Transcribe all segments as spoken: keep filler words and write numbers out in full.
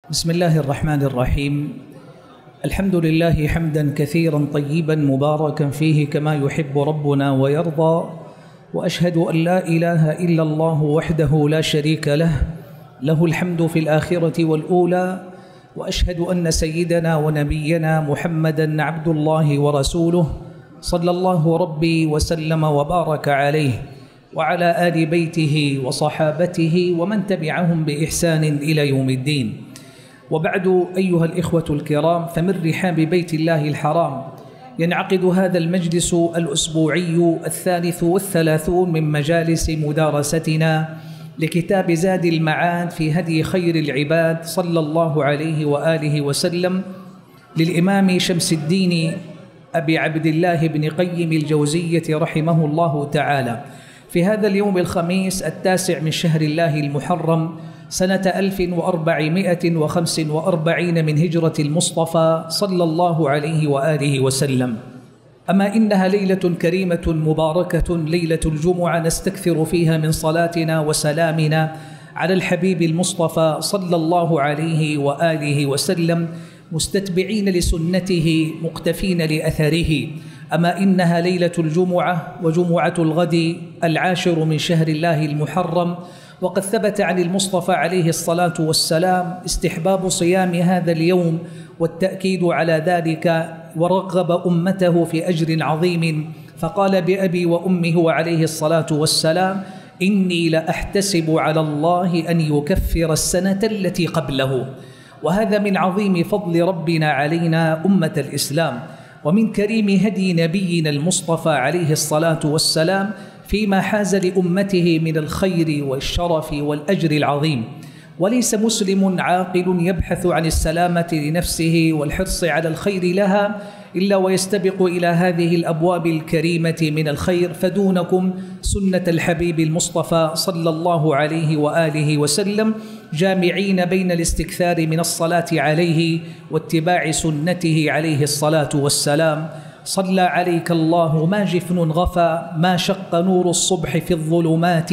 بسم الله الرحمن الرحيم. الحمد لله حمدا كثيرا طيبا مباركا فيه كما يحب ربنا ويرضى، وأشهد أن لا إله إلا الله وحده لا شريك له، له الحمد في الآخرة والأولى، وأشهد أن سيدنا ونبينا محمدا عبد الله ورسوله صلى الله ربي وسلم وبارك عليه وعلى آل بيته وصحابته ومن تبعهم بإحسان إلى يوم الدين. وبعد، أيها الإخوة الكرام، فمن رحاب بيت الله الحرام ينعقد هذا المجلس الأسبوعي الثالث والثلاثون من مجالس مدارستنا لكتاب زاد المعاد في هدي خير العباد صلى الله عليه وآله وسلم للإمام شمس الدين أبي عبد الله بن قيم الجوزية رحمه الله تعالى، في هذا اليوم الخميس التاسع من شهر الله المحرم سنة ألف وأربعمائة وخمس وأربعين من هجرة المصطفى صلى الله عليه وآله وسلم. أما إنها ليلة كريمة مباركة، ليلة الجمعة، نستكثر فيها من صلاتنا وسلامنا على الحبيب المصطفى صلى الله عليه وآله وسلم، مستتبعين لسنته مقتفين لأثره. أما إنها ليلة الجمعة، وجمعة الغد العاشر من شهر الله المحرم، وقد ثبت عن المصطفى عليه الصلاة والسلام استحباب صيام هذا اليوم والتأكيد على ذلك، ورغب أمته في أجر عظيم، فقال بأبي وأمه عليه الصلاة والسلام: إني لأحتسب على الله أن يكفر السنة التي قبله. وهذا من عظيم فضل ربنا علينا أمة الإسلام، ومن كريم هدي نبينا المصطفى عليه الصلاة والسلام فيما حاز لأمته من الخير والشرف والأجر العظيم. وليس مسلم عاقل يبحث عن السلامة لنفسه والحرص على الخير لها إلا ويستبق إلى هذه الأبواب الكريمة من الخير، فدونكم سنة الحبيب المصطفى صلى الله عليه وآله وسلم، جامعين بين الاستكثار من الصلاة عليه واتباع سنته عليه الصلاة والسلام. صلى عليك الله ما جفن غفى، ما شق نور الصبح في الظلمات،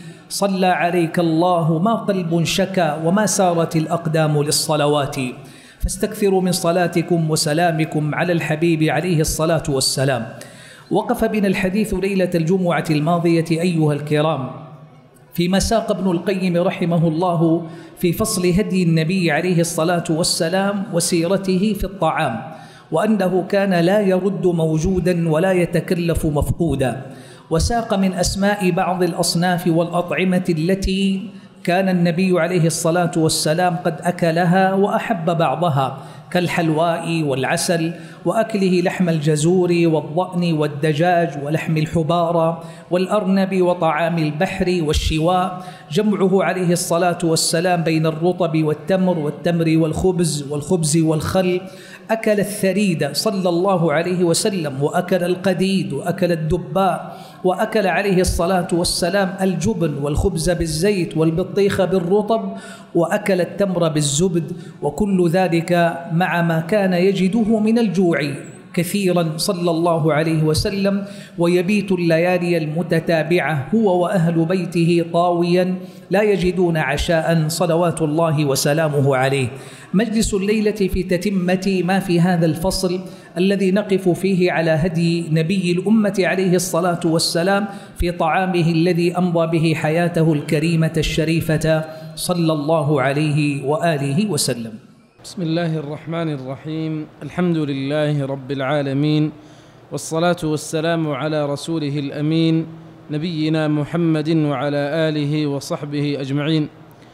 صلى عليك الله ما قلب شكى، وما سارت الأقدام للصلوات. فاستكثروا من صلاتكم وسلامكم على الحبيب عليه الصلاة والسلام. وقف بنا الحديث ليلة الجمعة الماضية أيها الكرام فيما ساق ابن القيم رحمه الله في فصل هدي النبي عليه الصلاة والسلام وسيرته في الطعام، وأنه كان لا يرد موجودا ولا يتكلف مفقودا. وساق من أسماء بعض الأصناف والأطعمة التي كان النبي عليه الصلاة والسلام قد أكلها وأحب بعضها، كالحلواء والعسل، وأكله لحم الجزور والضأن والدجاج ولحم الحبارة والأرنب وطعام البحر والشواء، جمعه عليه الصلاة والسلام بين الرطب والتمر والتمر والخبز والخبز والخل. أكل الثريد صلى الله عليه وسلم، وأكل القديد، وأكل الدباء، وأكل عليه الصلاة والسلام الجبن والخبز بالزيت والبطيخ بالرطب، وأكل التمر بالزبد، وكل ذلك مع ما كان يجده من الجوع كثيرا صلى الله عليه وسلم، ويبيت الليالي المتتابعة هو وأهل بيته طاويا لا يجدون عشاء صلوات الله وسلامه عليه. مجلس الليلة في تتمة ما في هذا الفصل الذي نقف فيه على هدي نبي الأمة عليه الصلاة والسلام في طعامه الذي أمضى به حياته الكريمة الشريفة صلى الله عليه وآله وسلم. بسم الله الرحمن الرحيم. الحمد لله رب العالمين، والصلاة والسلام على رسوله الأمين نبينا محمد وعلى آله وصحبه أجمعين.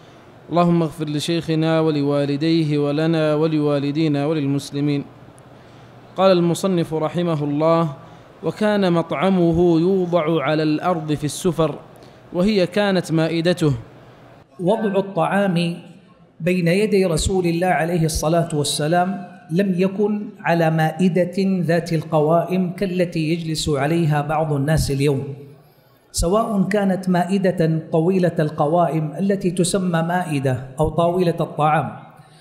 اللهم اغفر لشيخنا ولوالديه ولنا ولوالدينا وللمسلمين. قال المصنف رحمه الله: وكان مطعمه يوضع على الأرض في السفر، وهي كانت مائدته. وضع الطعام بين يدي رسول الله عليه الصلاة والسلام لم يكن على مائدة ذات القوائم كالتي يجلس عليها بعض الناس اليوم، سواء كانت مائدة طويلة القوائم التي تسمى مائدة أو طاولة الطعام،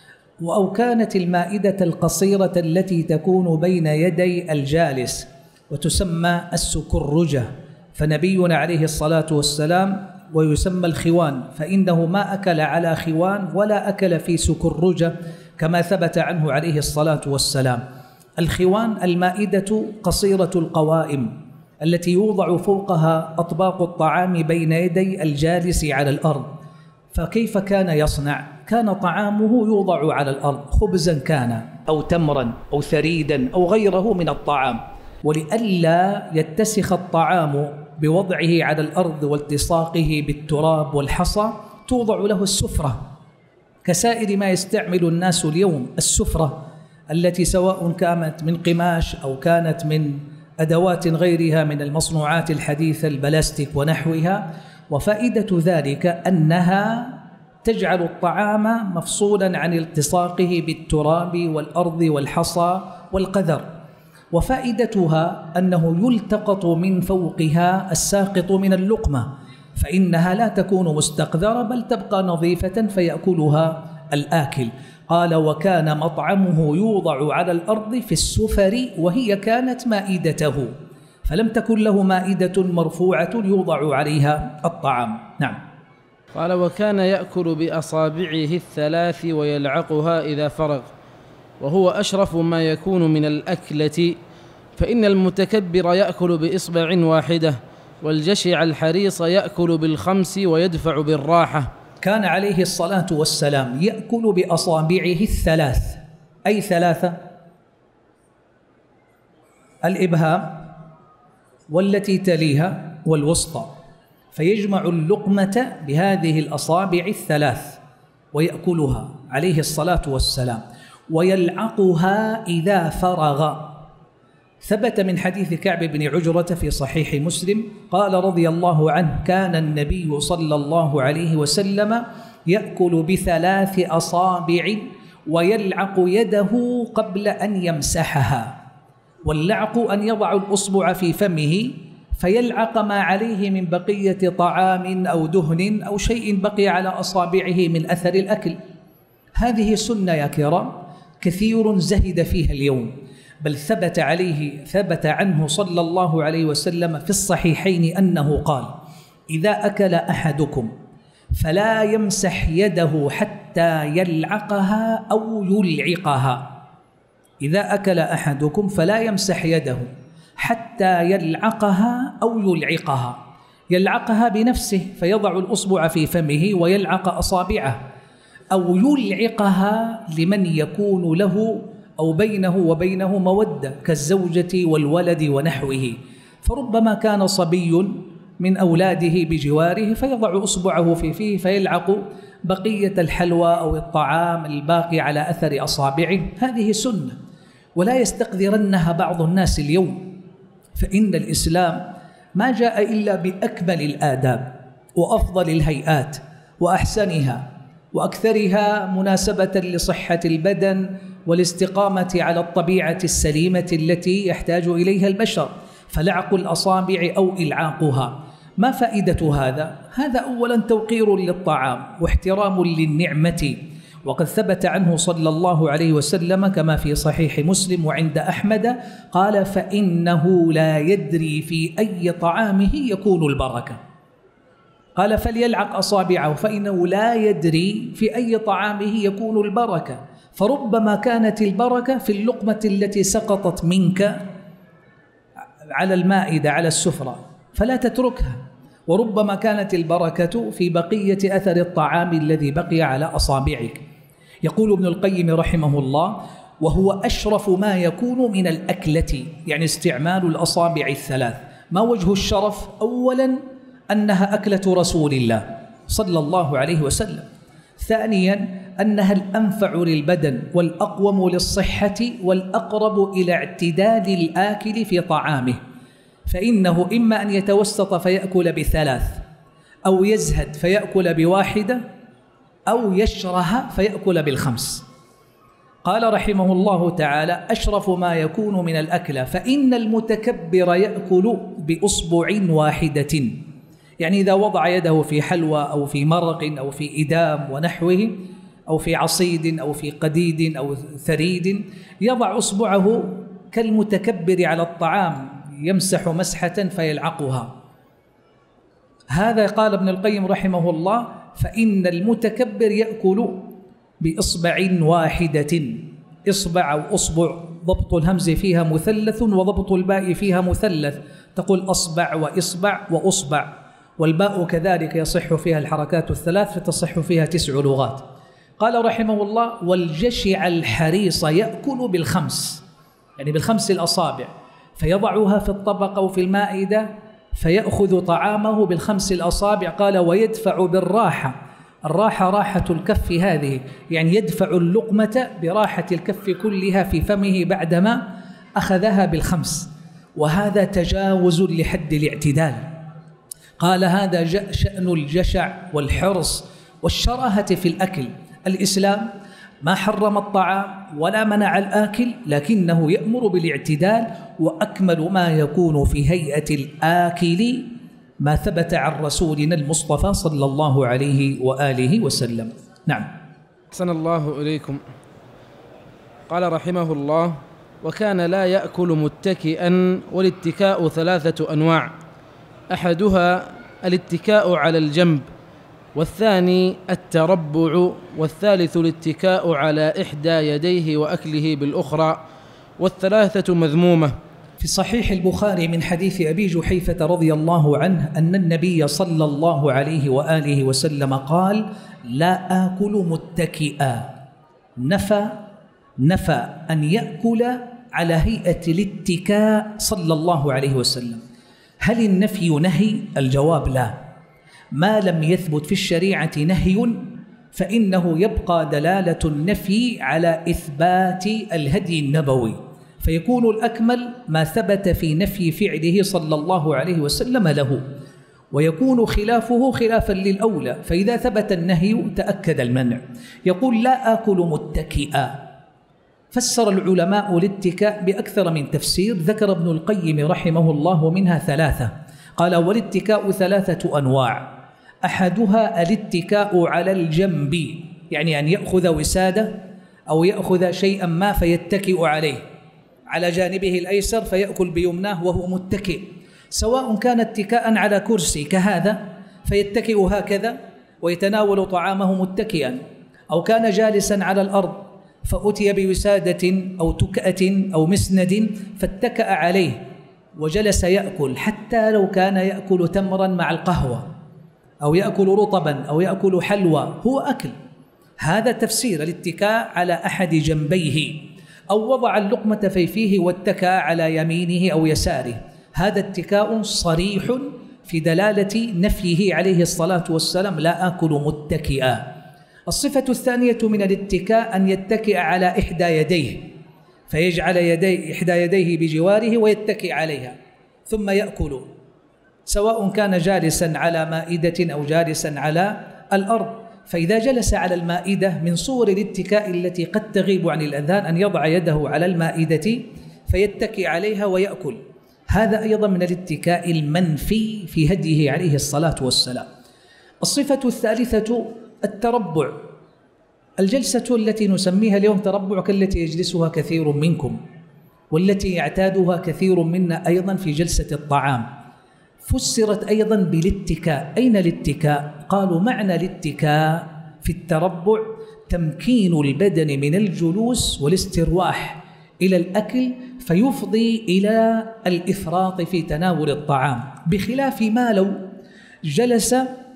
أو كانت المائدة القصيرة التي تكون بين يدي الجالس وتسمى السكرجة. فنبينا عليه الصلاة والسلام ويسمى الخوان، فإنه ما أكل على خوان ولا أكل في سكرجة كما ثبت عنه عليه الصلاة والسلام. الخوان المائدة قصيرة القوائم التي يوضع فوقها أطباق الطعام بين يدي الجالس على الأرض. فكيف كان يصنع؟ كان طعامه يوضع على الأرض، خبزا كان أو تمرا أو ثريدا أو غيره من الطعام، ولئلا يتسخ الطعام بوضعه على الأرض والتصاقه بالتراب والحصى توضع له السفرة كسائر ما يستعمل الناس اليوم، السفرة التي سواء كانت من قماش أو كانت من أدوات غيرها من المصنوعات الحديثة البلاستيك ونحوها. وفائدة ذلك أنها تجعل الطعام مفصولا عن التصاقه بالتراب والأرض والحصى والقذر. وفائدتها أنه يلتقط من فوقها الساقط من اللقمة، فإنها لا تكون مستقذرة بل تبقى نظيفة فيأكلها الآكل. قال: وكان مطعمه يوضع على الأرض في السفر وهي كانت مائدته، فلم تكن له مائدة مرفوعة يوضع عليها الطعام. نعم. قال: وكان يأكل بأصابعه الثلاث ويلعقها إذا فرغ، وهو أشرف ما يكون من الأكلة، فإن المتكبر يأكل بإصبع واحدة، والجشع الحريص يأكل بالخمس ويدفع بالراحة. كان عليه الصلاة والسلام يأكل بأصابعه الثلاث، أي ثلاثة: الإبهام والتي تليها والوسطى، فيجمع اللقمة بهذه الأصابع الثلاث ويأكلها عليه الصلاة والسلام، ويلعقها إذا فرغ. ثبت من حديث كعب بن عجرة في صحيح مسلم قال رضي الله عنه: كان النبي صلى الله عليه وسلم يأكل بثلاث أصابع ويلعق يده قبل أن يمسحها. واللعق أن يضع الأصبع في فمه فيلعق ما عليه من بقية طعام أو دهن أو شيء بقي على أصابعه من أثر الأكل. هذه سنة يا كرام كثير زهد فيها اليوم، بل ثبت عليه ثبت عنه صلى الله عليه وسلم في الصحيحين أنه قال: إذا أكل أحدكم فلا يمسح يده حتى يلعقها أو يلعقها. إذا أكل أحدكم فلا يمسح يده حتى يلعقها أو يلعقها. يلعقها بنفسه فيضع الأصبع في فمه ويلعق أصابعه، أو يلعقها لمن يكون له أو بينه وبينه مودة كالزوجة والولد ونحوه، فربما كان صبي من أولاده بجواره فيضع أصبعه في فيه فيلعق بقية الحلوى أو الطعام الباقي على أثر أصابعه. هذه سنة، ولا يستقذرنها بعض الناس اليوم، فإن الإسلام ما جاء إلا بأكمل الآداب وأفضل الهيئات وأحسنها وأكثرها مناسبة لصحة البدن والاستقامة على الطبيعة السليمة التي يحتاج إليها البشر. فلعق الأصابع أو إلعاقها، ما فائدة هذا؟ هذا أولا توقير للطعام واحترام للنعمة، وقد ثبت عنه صلى الله عليه وسلم كما في صحيح مسلم وعند أحمد قال: فإنه لا يدري في أي طعامه يكون البركة. قال: فليلعق أصابعه فإنه لا يدري في أي طعامه يكون البركة، فربما كانت البركة في اللقمة التي سقطت منك على المائدة على السفرة فلا تتركها، وربما كانت البركة في بقية أثر الطعام الذي بقي على أصابعك. يقول ابن القيم رحمه الله: وهو أشرف ما يكون من الأكلة، يعني استعمال الأصابع الثلاث. ما وجه الشرف؟ أولا أنها أكلة رسول الله صلى الله عليه وسلم، ثانيا أنها الأنفع للبدن والأقوم للصحة والأقرب إلى اعتدال الآكل في طعامه، فإنه إما أن يتوسط فيأكل بثلاث، أو يزهد فيأكل بواحدة، أو يشره فيأكل بالخمس. قال رحمه الله تعالى: أشرف ما يكون من الأكل، فإن المتكبر يأكل بأصبع واحدة، يعني إذا وضع يده في حلوى أو في مرق أو في إدام ونحوه أو في عصيد أو في قديد أو ثريد يضع أصبعه كالمتكبر على الطعام، يمسح مسحة فيلعقها. هذا قال ابن القيم رحمه الله: فإن المتكبر يأكل بإصبع واحدة. إصبع أو أصبع ضبط الهمز فيها مثلث وضبط الباء فيها مثلث، تقول أصبع وإصبع وأصبع، والباء كذلك يصح فيها الحركات الثلاث فتصح فيها تسع لغات. قال رحمه الله: والجشع الحريص يأكل بالخمس، يعني بالخمس الأصابع، فيضعها في الطبق أو في المائدة فيأخذ طعامه بالخمس الأصابع. قال: ويدفع بالراحة، الراحة راحة الكف هذه، يعني يدفع اللقمة براحة الكف كلها في فمه بعدما أخذها بالخمس، وهذا تجاوز لحد الاعتدال. قال: هذا شأن الجشع والحرص والشراهة في الأكل. الإسلام ما حرم الطعام ولا منع الآكل، لكنه يأمر بالاعتدال، وأكمل ما يكون في هيئة الآكل ما ثبت عن رسولنا المصطفى صلى الله عليه وآله وسلم. نعم. أحسن الله إليكم. قال رحمه الله: وكان لا يأكل متكئا، والاتكاء ثلاثة أنواع: أحدها الاتكاء على الجنب، والثاني التربع، والثالث الاتكاء على إحدى يديه وأكله بالأخرى، والثلاثة مذمومة. في صحيح البخاري من حديث أبي جحيفة رضي الله عنه أن النبي صلى الله عليه وآله وسلم قال: لا آكل متكئا. نفى نفى أن يأكل على هيئة الاتكاء صلى الله عليه وسلم. هل النفي نهي؟ الجواب لا. ما لم يثبت في الشريعة نهي فإنه يبقى دلالة النفي على إثبات الهدي النبوي، فيكون الأكمل ما ثبت في نفي فعله صلى الله عليه وسلم له، ويكون خلافه خلافا للأولى، فإذا ثبت النهي تأكد المنع. يقول: لا آكل متكئا. فسر العلماء الاتكاء بأكثر من تفسير، ذكر ابن القيم رحمه الله منها ثلاثة. قال: والاتكاء ثلاثة أنواع: أحدها الاتكاء على الجنب، يعني أن يأخذ وسادة أو يأخذ شيئا ما فيتكئ عليه على جانبه الأيسر فيأكل بيمناه وهو متكئ، سواء كان اتكاء على كرسي كهذا فيتكئ هكذا ويتناول طعامه متكئا، أو كان جالسا على الأرض فأتي بوسادة أو تكأة أو مسند فاتكأ عليه وجلس يأكل، حتى لو كان يأكل تمرا مع القهوة أو يأكل رطبا أو يأكل حلوى، هو أكل. هذا تفسير الاتكاء على أحد جنبيه، أو وضع اللقمة في فيه واتكأ على يمينه أو يساره، هذا اتكاء صريح في دلالة نفيه عليه الصلاة والسلام: لا آكل متكئا. الصفة الثانية من الاتكاء أن يتكئ على إحدى يديه، فيجعل يدي إحدى يديه بجواره ويتكئ عليها ثم يأكل، سواء كان جالسا على مائدة أو جالسا على الأرض. فإذا جلس على المائدة من صور الاتكاء التي قد تغيب عن الأذهان أن يضع يده على المائدة فيتكئ عليها ويأكل، هذا أيضا من الاتكاء المنفي في هديه عليه الصلاة والسلام. الصفة الثالثة التربع، الجلسة التي نسميها اليوم تربع كالتي يجلسها كثير منكم والتي يعتادها كثير منا أيضا في جلسة الطعام، فسرت أيضا بالاتكاء. أين الاتكاء؟ قالوا معنى الاتكاء في التربع تمكين البدن من الجلوس والاسترواح إلى الأكل فيفضي إلى الإفراط في تناول الطعام، بخلاف ما لو جلس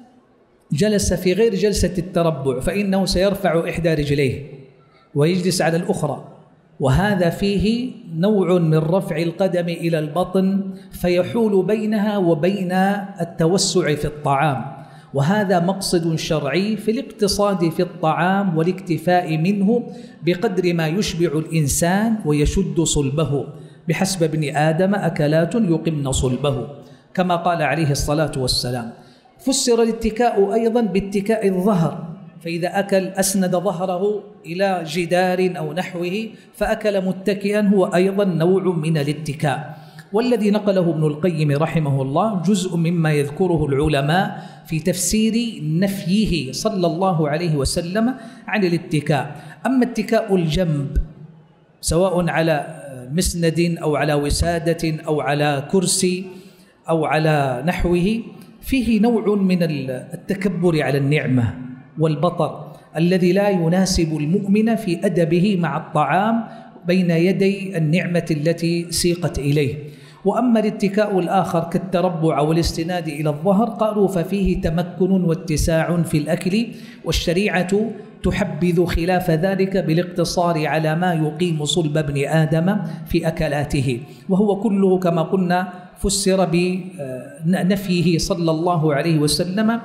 جلس في غير جلسة التربع فإنه سيرفع إحدى رجليه ويجلس على الأخرى، وهذا فيه نوع من رفع القدم إلى البطن فيحول بينها وبين التوسع في الطعام، وهذا مقصد شرعي في الاقتصاد في الطعام والاكتفاء منه بقدر ما يشبع الإنسان ويشد صلبه، بحسب ابن آدم أكلات يقمن صلبه، كما قال عليه الصلاة والسلام. فسر الاتكاء أيضا باتكاء الظهر، فإذا أكل أسند ظهره إلى جدار أو نحوه فأكل متكئا، هو أيضا نوع من الاتكاء. والذي نقله ابن القيم رحمه الله جزء مما يذكره العلماء في تفسير نفيه صلى الله عليه وسلم عن الاتكاء. أما اتكاء الجنب سواء على مسند أو على وسادة أو على كرسي أو على نحوه فيه نوع من التكبر على النعمة والبطر الذي لا يناسب المؤمن في أدبه مع الطعام بين يدي النعمة التي سيقت إليه. وأما الاتكاء الآخر كالتربع والاستناد إلى الظهر قالوا ففيه تمكن واتساع في الأكل، والشريعة تحبذ خلاف ذلك بالاقتصار على ما يقيم صلب ابن آدم في أكلاته، وهو كله كما قلنا فسر بنفيه صلى الله عليه وسلم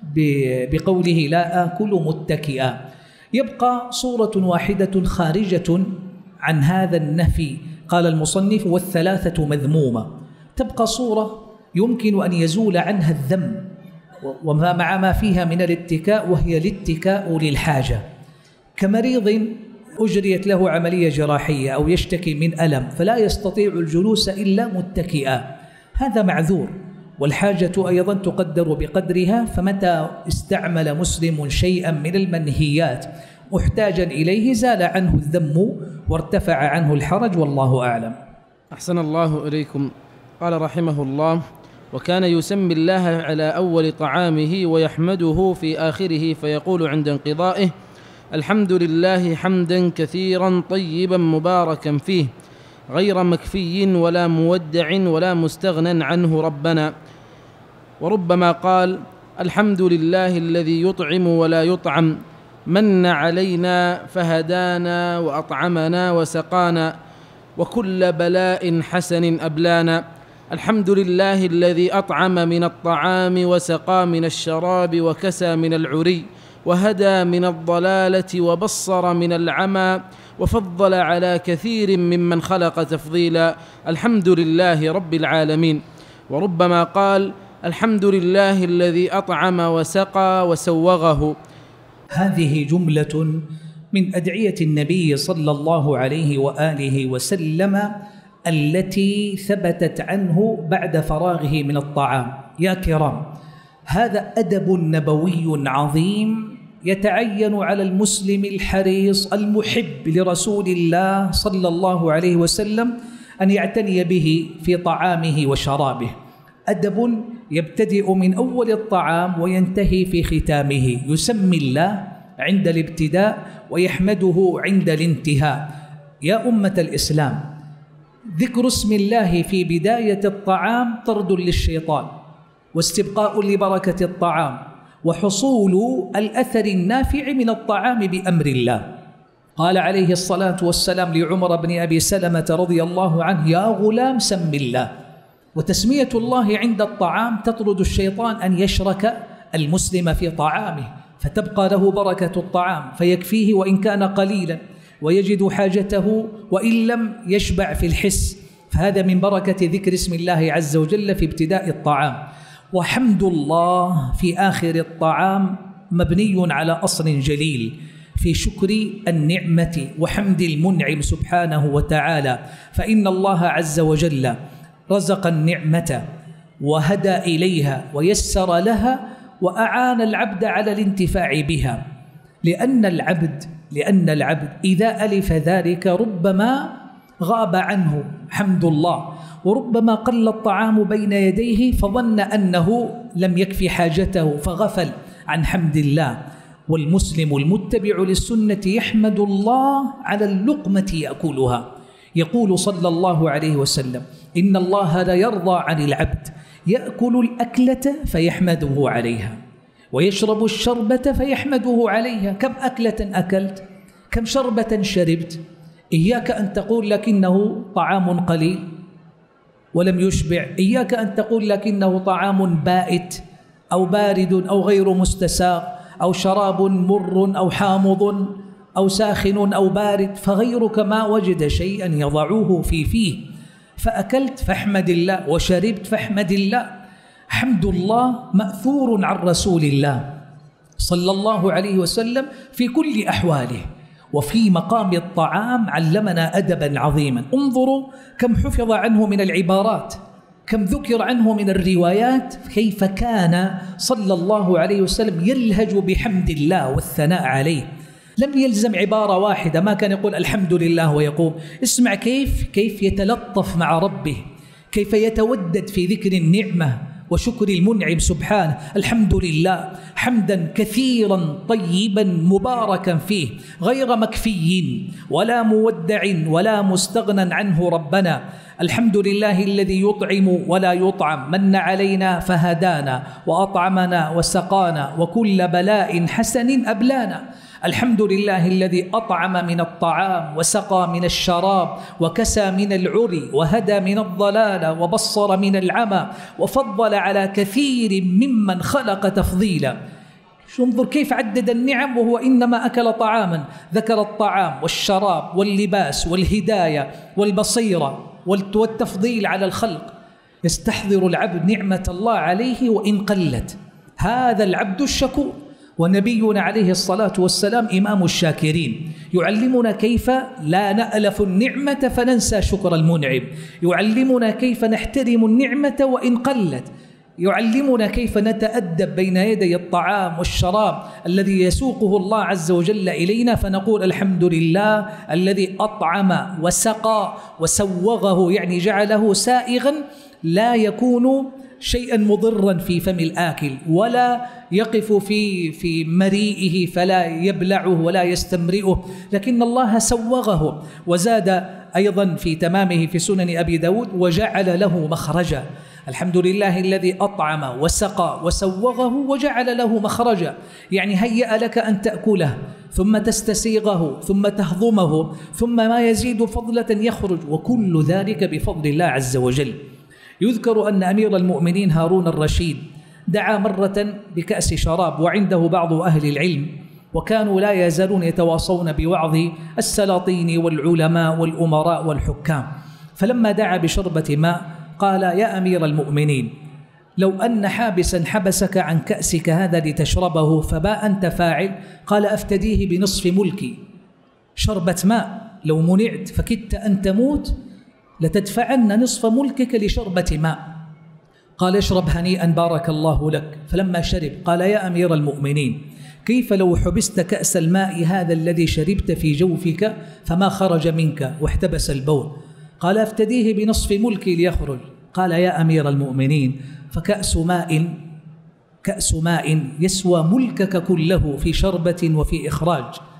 بقوله لا آكل متكئا. يبقى صورة واحدة خارجة عن هذا النفي، قال المصنف والثلاثة مذمومة. تبقى صورة يمكن أن يزول عنها الذم وما مع ما فيها من الاتكاء، وهي الاتكاء للحاجة، كمريض أجريت له عملية جراحية أو يشتكي من ألم فلا يستطيع الجلوس إلا متكئا، هذا معذور، والحاجة أيضا تقدر بقدرها. فمتى استعمل مسلم شيئا من المنهيات محتاجا إليه زال عنه الذم وارتفع عنه الحرج، والله أعلم. أحسن الله إليكم. قال رحمه الله: وكان يسمي الله على أول طعامه ويحمده في آخره، فيقول عند انقضائه: الحمد لله حمدا كثيرا طيبا مباركا فيه غير مكفي ولا مودع ولا مستغنى عنه ربنا. وربما قال: الحمد لله الذي يطعم ولا يطعم، من علينا فهدانا وأطعمنا وسقانا، وكل بلاء حسن أبلانا. الحمد لله الذي أطعم من الطعام وسقى من الشراب وكسى من العري وهدى من الضلالة وبصر من العمى وفضل على كثير ممن خلق تفضيلا. الحمد لله رب العالمين. وربما قال: الحمد لله الذي أطعم وسقى وسوغه. هذه جملة من أدعية النبي صلى الله عليه وآله وسلم التي ثبتت عنه بعد فراغه من الطعام. يا كرام، هذا أدب نبوي عظيم يتعين على المسلم الحريص المحب لرسول الله صلى الله عليه وسلم أن يعتني به في طعامه وشرابه. أدب يبتدئ من أول الطعام وينتهي في ختامه، يسمي الله عند الابتداء ويحمده عند الانتهاء. يا أمة الإسلام، ذكر اسم الله في بداية الطعام طرد للشيطان واستبقاء لبركة الطعام وحصول الأثر النافع من الطعام بأمر الله. قال عليه الصلاة والسلام لعمر بن أبي سلمة رضي الله عنه: يا غلام سم الله. وتسمية الله عند الطعام تطرد الشيطان أن يشرك المسلم في طعامه، فتبقى له بركة الطعام فيكفيه وإن كان قليلا، ويجد حاجته وإن لم يشبع في الحس. فهذا من بركة ذكر اسم الله عز وجل في ابتداء الطعام. وحمد الله في آخر الطعام مبني على أصل جليل في شكر النعمة وحمد المنعم سبحانه وتعالى، فإن الله عز وجل رزق النعمة وهدى إليها ويسر لها وأعان العبد على الانتفاع بها، لأن العبد لأن العبد إذا ألف ذلك ربما غاب عنه حمد الله، وربما قل الطعام بين يديه فظن أنه لم يكفي حاجته فغفل عن حمد الله. والمسلم المتبع للسنة يحمد الله على اللقمة يأكلها. يقول صلى الله عليه وسلم: إن الله لا يرضى عن العبد يأكل الأكلة فيحمده عليها ويشرب الشربة فيحمده عليها. كم أكلة أكلت؟ كم شربة شربت؟ إياك أن تقول لكنه طعام قليل ولم يشبع، إياك أن تقول لكنه طعام بائت أو بارد أو غير مستساغ أو شراب مر أو حامض أو ساخن أو بارد، فغيرك ما وجد شيئا يضعوه في فيه، فأكلت فاحمد الله وشربت فاحمد الله. حمد الله مأثور عن رسول الله صلى الله عليه وسلم في كل أحواله. وفي مقام الطعام علمنا أدبا عظيما. انظروا كم حفظ عنه من العبارات، كم ذكر عنه من الروايات، كيف كان صلى الله عليه وسلم يلهج بحمد الله والثناء عليه. لم يلزم عبارة واحدة، ما كان يقول الحمد لله ويقوم. اسمع كيف كيف يتلطف مع ربه، كيف يتودد في ذكر النعمة وشكر المنعم سبحانه. الحمد لله حمدا كثيرا طيبا مباركا فيه غير مكفي ولا مودع ولا مستغنى عنه ربنا. الحمد لله الذي يطعم ولا يطعم، من علينا فهدانا وأطعمنا وسقانا وكل بلاء حسن أبلانا. الحمد لله الذي أطعم من الطعام وسقى من الشراب وكسى من العري وهدى من الضلال وبصر من العمى وفضل على كثير ممن خلق تفضيلا. انظر كيف عدد النعم وهو إنما أكل طعاما، ذكر الطعام والشراب واللباس والهداية والبصيرة والتفضيل على الخلق. يستحضر العبد نعمة الله عليه وإن قلت، هذا العبد الشكور. ونبينا عليه الصلاة والسلام إمام الشاكرين، يعلمنا كيف لا نألف النعمة فننسى شكر المنعم، يعلمنا كيف نحترم النعمة وإن قلت، يعلمنا كيف نتأدب بين يدي الطعام والشراب الذي يسوقه الله عز وجل إلينا، فنقول الحمد لله الذي أطعم وسقى وسوغه، يعني جعله سائغا لا يكون شيئا مضرا في فم الآكل ولا يقف في في مريئه فلا يبلعه ولا يستمرئه، لكن الله سوغه. وزاد أيضا في تمامه في سنن أبي داود وجعل له مخرجا. الحمد لله الذي أطعم وسقى وسوغه وجعل له مخرجا، يعني هيأ لك أن تأكله ثم تستسيغه ثم تهضمه ثم ما يزيد فضلة يخرج، وكل ذلك بفضل الله عز وجل. يذكر أن أمير المؤمنين هارون الرشيد دعا مرة بكأس شراب وعنده بعض أهل العلم، وكانوا لا يزالون يتواصون بوعظ السلاطين والعلماء والأمراء والحكام. فلما دعا بشربة ماء قال: يا أمير المؤمنين، لو أن حابسا حبسك عن كأسك هذا لتشربه فما أنت فاعل؟ قال: أفتديه بنصف ملكي. شربة ماء لو منعت فكدت أن تموت لتدفعن نصف ملكك لشربة ماء. قال: اشرب هنيئا بارك الله لك. فلما شرب قال: يا أمير المؤمنين، كيف لو حبست كأس الماء هذا الذي شربت في جوفك فما خرج منك واحتبس البول؟ قال: افتديه بنصف ملكي ليخرج. قال: يا أمير المؤمنين، فكأس ماء كأس ماء يسوى ملكك كله في شربة وفي إخراج.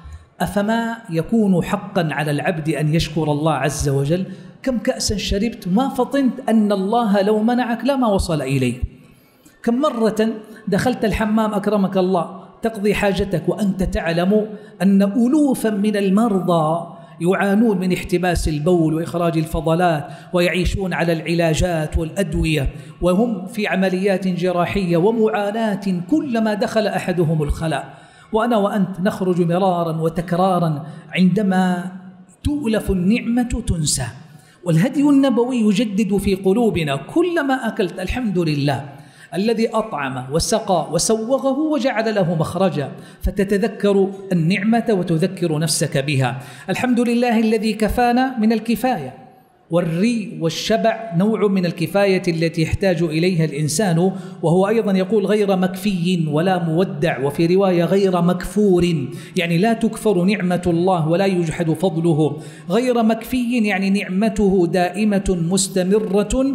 أفما يكون حقا على العبد أن يشكر الله عز وجل؟ كم كأسا شربت ما فطنت أن الله لو منعك لما وصل إليك. كم مرة دخلت الحمام أكرمك الله تقضي حاجتك وأنت تعلم أن ألوفا من المرضى يعانون من احتباس البول وإخراج الفضلات ويعيشون على العلاجات والأدوية وهم في عمليات جراحية ومعاناة كلما دخل أحدهم الخلاء، وأنا وأنت نخرج مرارا وتكرارا عندما تؤلف النعمة تنسى. والهدي النبوي يجدد في قلوبنا كلما أكلت الحمد لله الذي أطعم وسقى وسوغه وجعل له مخرجا، فتتذكر النعمة وتذكر نفسك بها. الحمد لله الذي كفانا من الكفاية، والري والشبع نوع من الكفاية التي يحتاج إليها الإنسان، وهو أيضا يقول غير مكفي ولا مودع، وفي رواية غير مكفور، يعني لا تكفر نعمة الله ولا يجحد فضله. غير مكفي يعني نعمته دائمة مستمرة،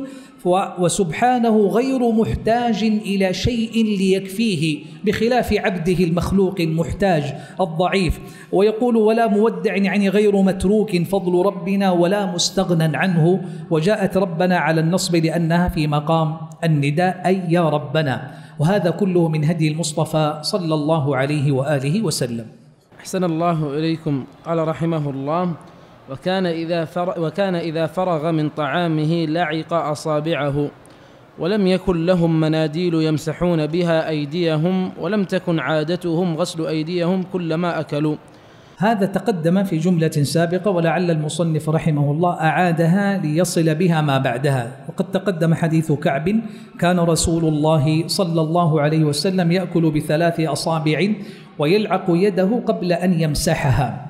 وسبحانه غير محتاج إلى شيء ليكفيه، بخلاف عبده المخلوق المحتاج الضعيف. ويقول ولا مودع يعني غير متروك فضل ربنا ولا مستغنى عنه، وجاءت ربنا على النصب لأنها في مقام النداء أي يا ربنا. وهذا كله من هدي المصطفى صلى الله عليه وآله وسلم. أحسن الله إليكم. قال رحمه الله: وكان إذا فرغ, وكان إذا فرغ من طعامه لعق أصابعه، ولم يكن لهم مناديل يمسحون بها أيديهم، ولم تكن عادتهم غسل أيديهم كلما أكلوا. هذا تقدم في جملة سابقة، ولعل المصنف رحمه الله أعادها ليصل بها ما بعدها. وقد تقدم حديث كعب: كان رسول الله صلى الله عليه وسلم يأكل بثلاث أصابع ويلعق يده قبل أن يمسحها.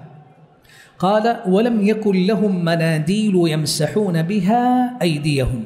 قال: ولم يكن لهم مناديل يمسحون بها أيديهم،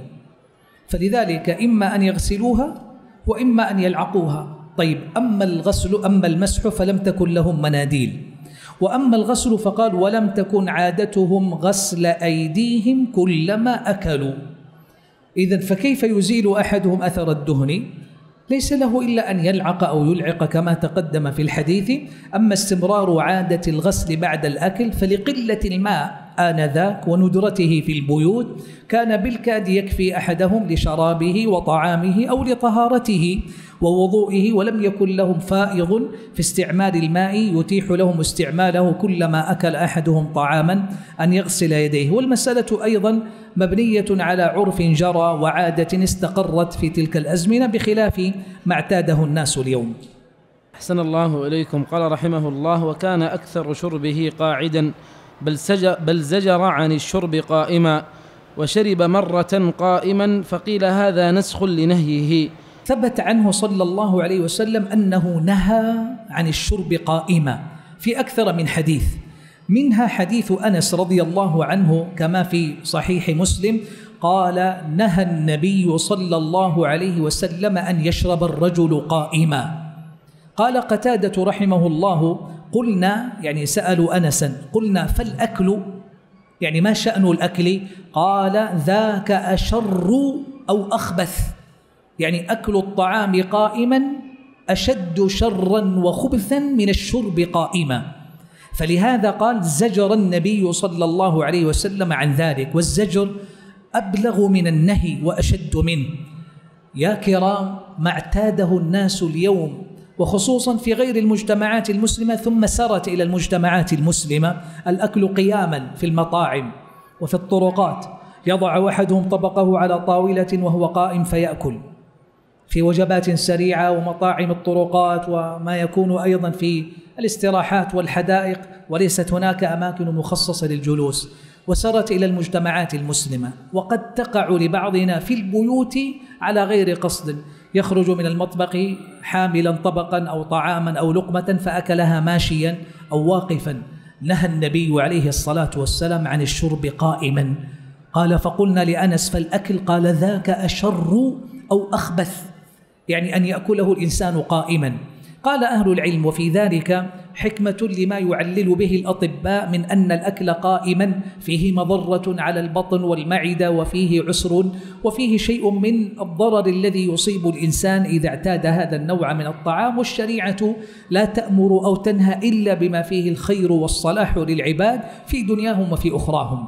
فلذلك إما أن يغسلوها وإما أن يلعقوها. طيب، أما الغسل أما المسح فلم تكن لهم مناديل، وأما الغسل فقال: ولم تكن عادتهم غسل أيديهم كلما أكلوا. إذن فكيف يزيل أحدهم أثر الدهن؟ ليس له إلا أن يلعق أو يلعق كما تقدم في الحديث. أما استمرار عادة الغسل بعد الأكل فلقلة الماء آنذاك وندرته في البيوت كان بالكاد يكفي أحدهم لشرابه وطعامه أو لطهارته ووضوئه، ولم يكن لهم فائض في استعمال الماء يتيح لهم استعماله كلما أكل أحدهم طعاما أن يغسل يديه. والمسألة أيضا مبنية على عرف جرى وعادة استقرت في تلك الأزمنة بخلاف ما اعتاده الناس اليوم. أحسن الله إليكم. قال رحمه الله: وكان أكثر شربه قاعدا بل, بل زجر عن الشرب قائما، وشرب مرة قائما، فقيل هذا نسخ لنهيه. ثبت عنه صلى الله عليه وسلم أنه نهى عن الشرب قائما في أكثر من حديث، منها حديث أنس رضي الله عنه كما في صحيح مسلم قال: نهى النبي صلى الله عليه وسلم أن يشرب الرجل قائما. قال قتادة رحمه الله: قلنا، يعني سألوا أنسا، قلنا فالأكل، يعني ما شأن الأكل؟ قال: ذاك أشر أو أخبث، يعني أكل الطعام قائما أشد شرا وخبثا من الشرب قائما. فلهذا قال: زجر النبي صلى الله عليه وسلم عن ذلك، والزجر أبلغ من النهي وأشد منه. يا كرام، ما اعتاده الناس اليوم وخصوصا في غير المجتمعات المسلمة ثم سرت إلى المجتمعات المسلمة الأكل قياما في المطاعم وفي الطرقات، يضع أحدهم طبقه على طاولة وهو قائم فيأكل في وجبات سريعة ومطاعم الطرقات وما يكون أيضا في الاستراحات والحدائق، وليست هناك أماكن مخصصة للجلوس، وسرت إلى المجتمعات المسلمة. وقد تقع لبعضنا في البيوت على غير قصد، يخرج من المطبخ حاملا طبقا أو طعاما أو لقمة فأكلها ماشيا أو واقفا. نهى النبي عليه الصلاة والسلام عن الشرب قائما. قال: فقلنا لأنس فالأكل؟ قال: ذاك أشر أو أخبث، يعني أن يأكله الإنسان قائما. قال أهل العلم: وفي ذلك حكمة لما يعلل به الأطباء من أن الأكل قائما فيه مضرة على البطن والمعدة، وفيه عسر، وفيه شيء من الضرر الذي يصيب الإنسان إذا اعتاد هذا النوع من الطعام، والشريعة لا تأمر أو تنهى إلا بما فيه الخير والصلاح للعباد في دنياهم وفي أخراهم.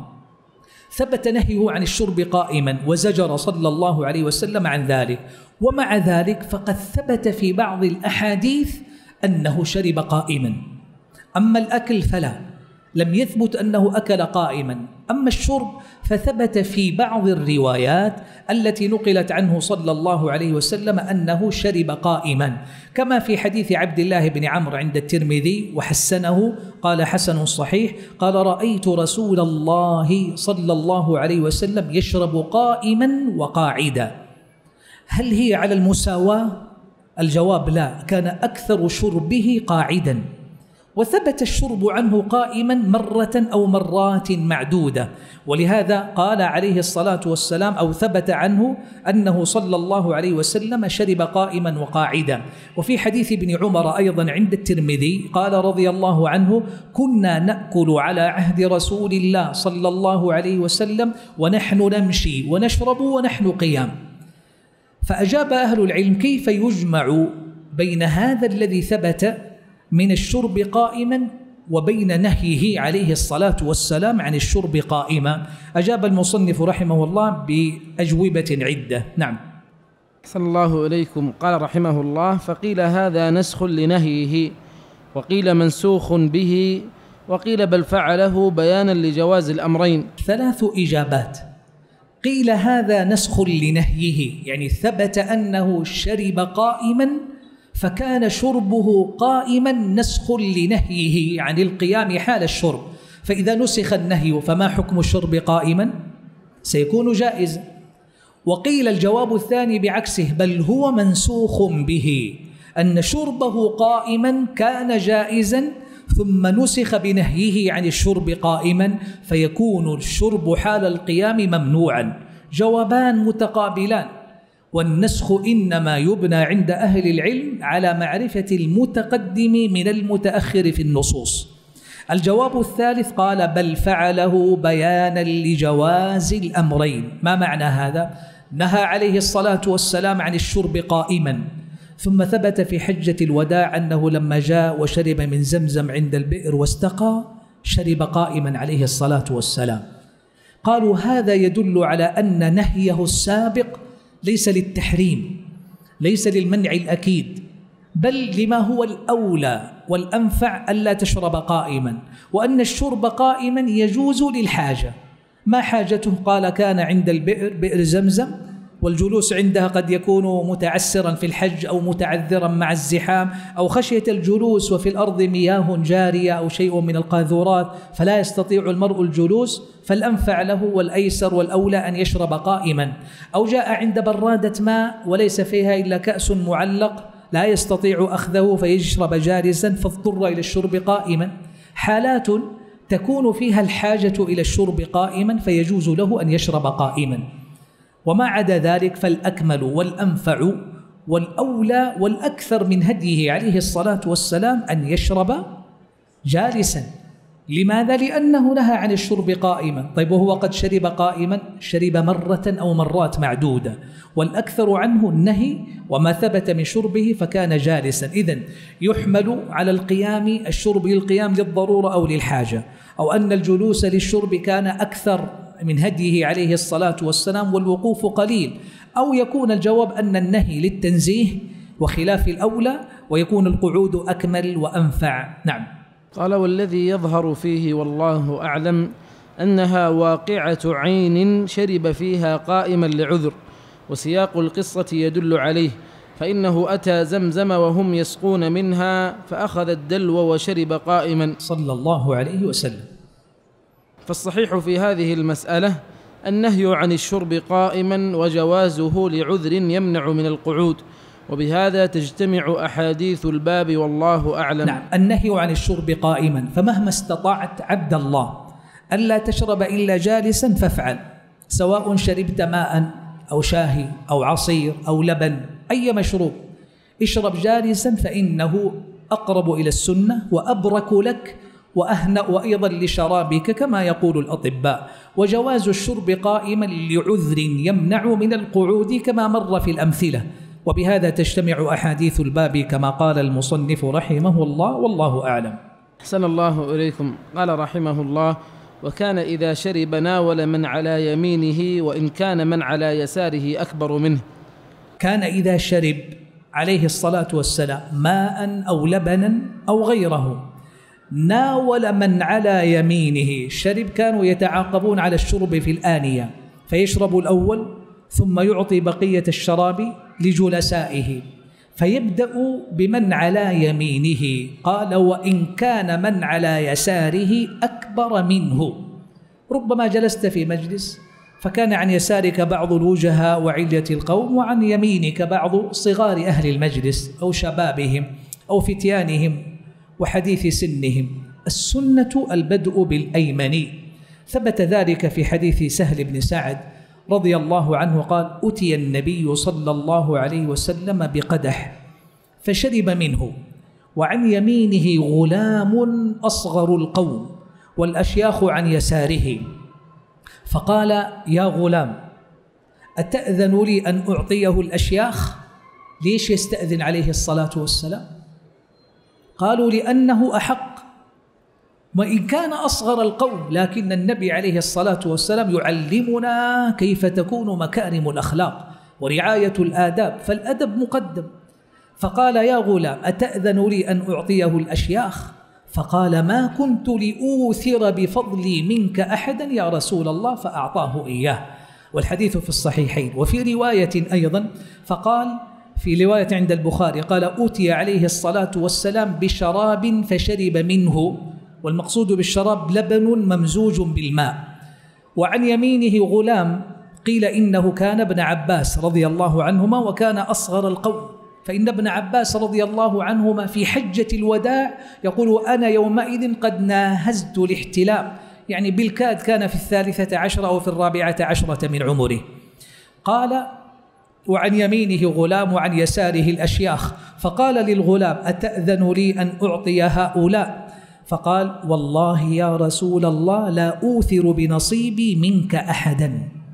ثبت نهيه عن الشرب قائما وزجر صلى الله عليه وسلم عن ذلك. ومع ذلك فقد ثبت في بعض الأحاديث أنه شرب قائما. أما الأكل فلا، لم يثبت أنه أكل قائما. أما الشرب فثبت في بعض الروايات التي نقلت عنه صلى الله عليه وسلم أنه شرب قائما، كما في حديث عبد الله بن عمرو عند الترمذي وحسنه، قال: حسن صحيح. قال: رأيت رسول الله صلى الله عليه وسلم يشرب قائما وقاعدا. هل هي على المساواة؟ الجواب لا، كان أكثر شربه قاعدا، وثبت الشرب عنه قائما مرة أو مرات معدودة. ولهذا قال عليه الصلاة والسلام، أو ثبت عنه أنه صلى الله عليه وسلم شرب قائما وقاعدا. وفي حديث ابن عمر أيضا عند الترمذي قال رضي الله عنه: كنا نأكل على عهد رسول الله صلى الله عليه وسلم ونحن نمشي ونشرب ونحن قيام. فأجاب أهل العلم: كيف يجمع بين هذا الذي ثبت من الشرب قائما وبين نهيه عليه الصلاة والسلام عن الشرب قائما؟ أجاب المصنف رحمه الله بأجوبة عدة. نعم. أحسن الله إليكم. قال رحمه الله: فقيل هذا نسخ لنهيه، وقيل منسوخ به، وقيل بل فعله بيانا لجواز الأمرين. ثلاث إجابات. قيل هذا نسخ لنهيه، يعني ثبت أنه شرب قائما فكان شربه قائما نسخ لنهيه عن القيام حال الشرب. فإذا نسخ النهي فما حكم الشرب قائما؟ سيكون جائزا. وقيل الجواب الثاني بعكسه، بل هو منسوخ به، أن شربه قائما كان جائزا ثم نسخ بنهيه عن الشرب قائما فيكون الشرب حال القيام ممنوعا. جوابان متقابلان، والنسخ إنما يبنى عند أهل العلم على معرفة المتقدم من المتأخر في النصوص. الجواب الثالث قال: بل فعله بيانا لجواز الأمرين. ما معنى هذا؟ نهى عليه الصلاة والسلام عن الشرب قائما، ثم ثبت في حجة الوداع أنه لما جاء وشرب من زمزم عند البئر واستقى شرب قائما عليه الصلاة والسلام. قالوا هذا يدل على أن نهيه السابق ليس للتحريم، ليس للمنع الأكيد، بل لما هو الأولى والأنفع ألا تشرب قائما، وأن الشرب قائما يجوز للحاجة. ما حاجته؟ قال كان عند البئر، بئر زمزم، والجلوس عندها قد يكون متعسرا في الحج أو متعذرا مع الزحام أو خشية الجلوس وفي الأرض مياه جارية أو شيء من القاذورات فلا يستطيع المرء الجلوس، فالأنفع له والأيسر والأولى أن يشرب قائما. أو جاء عند برادة ماء وليس فيها إلا كأس معلق لا يستطيع أخذه فيشرب جالسا فاضطر إلى الشرب قائما. حالات تكون فيها الحاجة إلى الشرب قائما فيجوز له أن يشرب قائما، وما عدا ذلك فالأكمل والأنفع والأولى والأكثر من هديه عليه الصلاة والسلام أن يشرب جالسا. لماذا؟ لأنه نهى عن الشرب قائما. طيب وهو قد شرب قائما، شرب مرة أو مرات معدودة، والأكثر عنه النهي وما ثبت من شربه فكان جالسا. إذن يحمل على القيام الشرب للقيام للضرورة أو للحاجة، أو أن الجلوس للشرب كان أكثر من هديه عليه الصلاة والسلام والوقوف قليل، أو يكون الجواب أن النهي للتنزيه وخلاف الأولى ويكون القعود أكمل وأنفع. نعم. قال والذي يظهر فيه والله أعلم أنها واقعة عين شرب فيها قائما لعذر، وسياق القصة يدل عليه، فإنه أتى زمزم وهم يسقون منها فأخذ الدلو وشرب قائما صلى الله عليه وسلم. فالصحيح في هذه المسألة النهي عن الشرب قائما وجوازه لعذر يمنع من القعود، وبهذا تجتمع أحاديث الباب والله أعلم. نعم، النهي عن الشرب قائما، فمهما استطعت عبد الله ألا تشرب إلا جالسا فافعل، سواء شربت ماء أو شاهي أو عصير أو لبن، أي مشروب اشرب جالسا فإنه أقرب إلى السنة وأبرك لك وأهنأ وأيضا لشرابك كما يقول الأطباء. وجواز الشرب قائما لعذر يمنع من القعود كما مر في الأمثلة، وبهذا تجتمع أحاديث الباب كما قال المصنف رحمه الله والله أعلم. أحسن الله إليكم. قال رحمه الله: وكان إذا شرب ناول من على يمينه وإن كان من على يساره أكبر منه. كان إذا شرب عليه الصلاة والسلام ماء أو لبنا أو غيره ناول من على يمينه، شرب كانوا يتعاقبون على الشرب في الآنية، فيشرب الأول ثم يعطي بقية الشراب لجلسائه، فيبدأ بمن على يمينه. قال: وإن كان من على يساره أكبر منه. ربما جلست في مجلس فكان عن يسارك بعض الوجهاء وعلية القوم، وعن يمينك بعض صغار أهل المجلس أو شبابهم أو فتيانهم وحديث سنهم. السنة البدء بالأيمن، ثبت ذلك في حديث سهل بن سعد رضي الله عنه قال: أتي النبي صلى الله عليه وسلم بقدح فشرب منه، وعن يمينه غلام أصغر القوم والأشياخ عن يساره، فقال: يا غلام أتأذن لي أن أعطيه الأشياخ؟ ليش يستأذن عليه الصلاة والسلام؟ قالوا: لأنه أحق، وإن كان أصغر القوم، لكن النبي عليه الصلاة والسلام يعلمنا كيف تكون مكارم الأخلاق ورعاية الآداب، فالأدب مقدم. فقال: يا غلام أتأذن لي أن أعطيه الأشياخ؟ فقال: ما كنت لأوثر بفضلي منك أحدا يا رسول الله، فأعطاه إياه. والحديث في الصحيحين. وفي رواية أيضا فقال في رواية عند البخاري قال: أوتي عليه الصلاة والسلام بشراب فشرب منه، والمقصود بالشراب لبن ممزوج بالماء. وعن يمينه غلام، قيل إنه كان ابن عباس رضي الله عنهما وكان أصغر القوم، فإن ابن عباس رضي الله عنهما في حجة الوداع يقول: أنا يومئذ قد ناهزت الاحتلام، يعني بالكاد كان في الثالثة عشرة أو في الرابعة عشرة من عمره. قال: وعن يمينه غلام وعن يساره الأشياخ، فقال للغلام: أتأذن لي أن أعطي هؤلاء؟ فقال: والله يا رسول الله لا أوثر بنصيبي منك أحدا.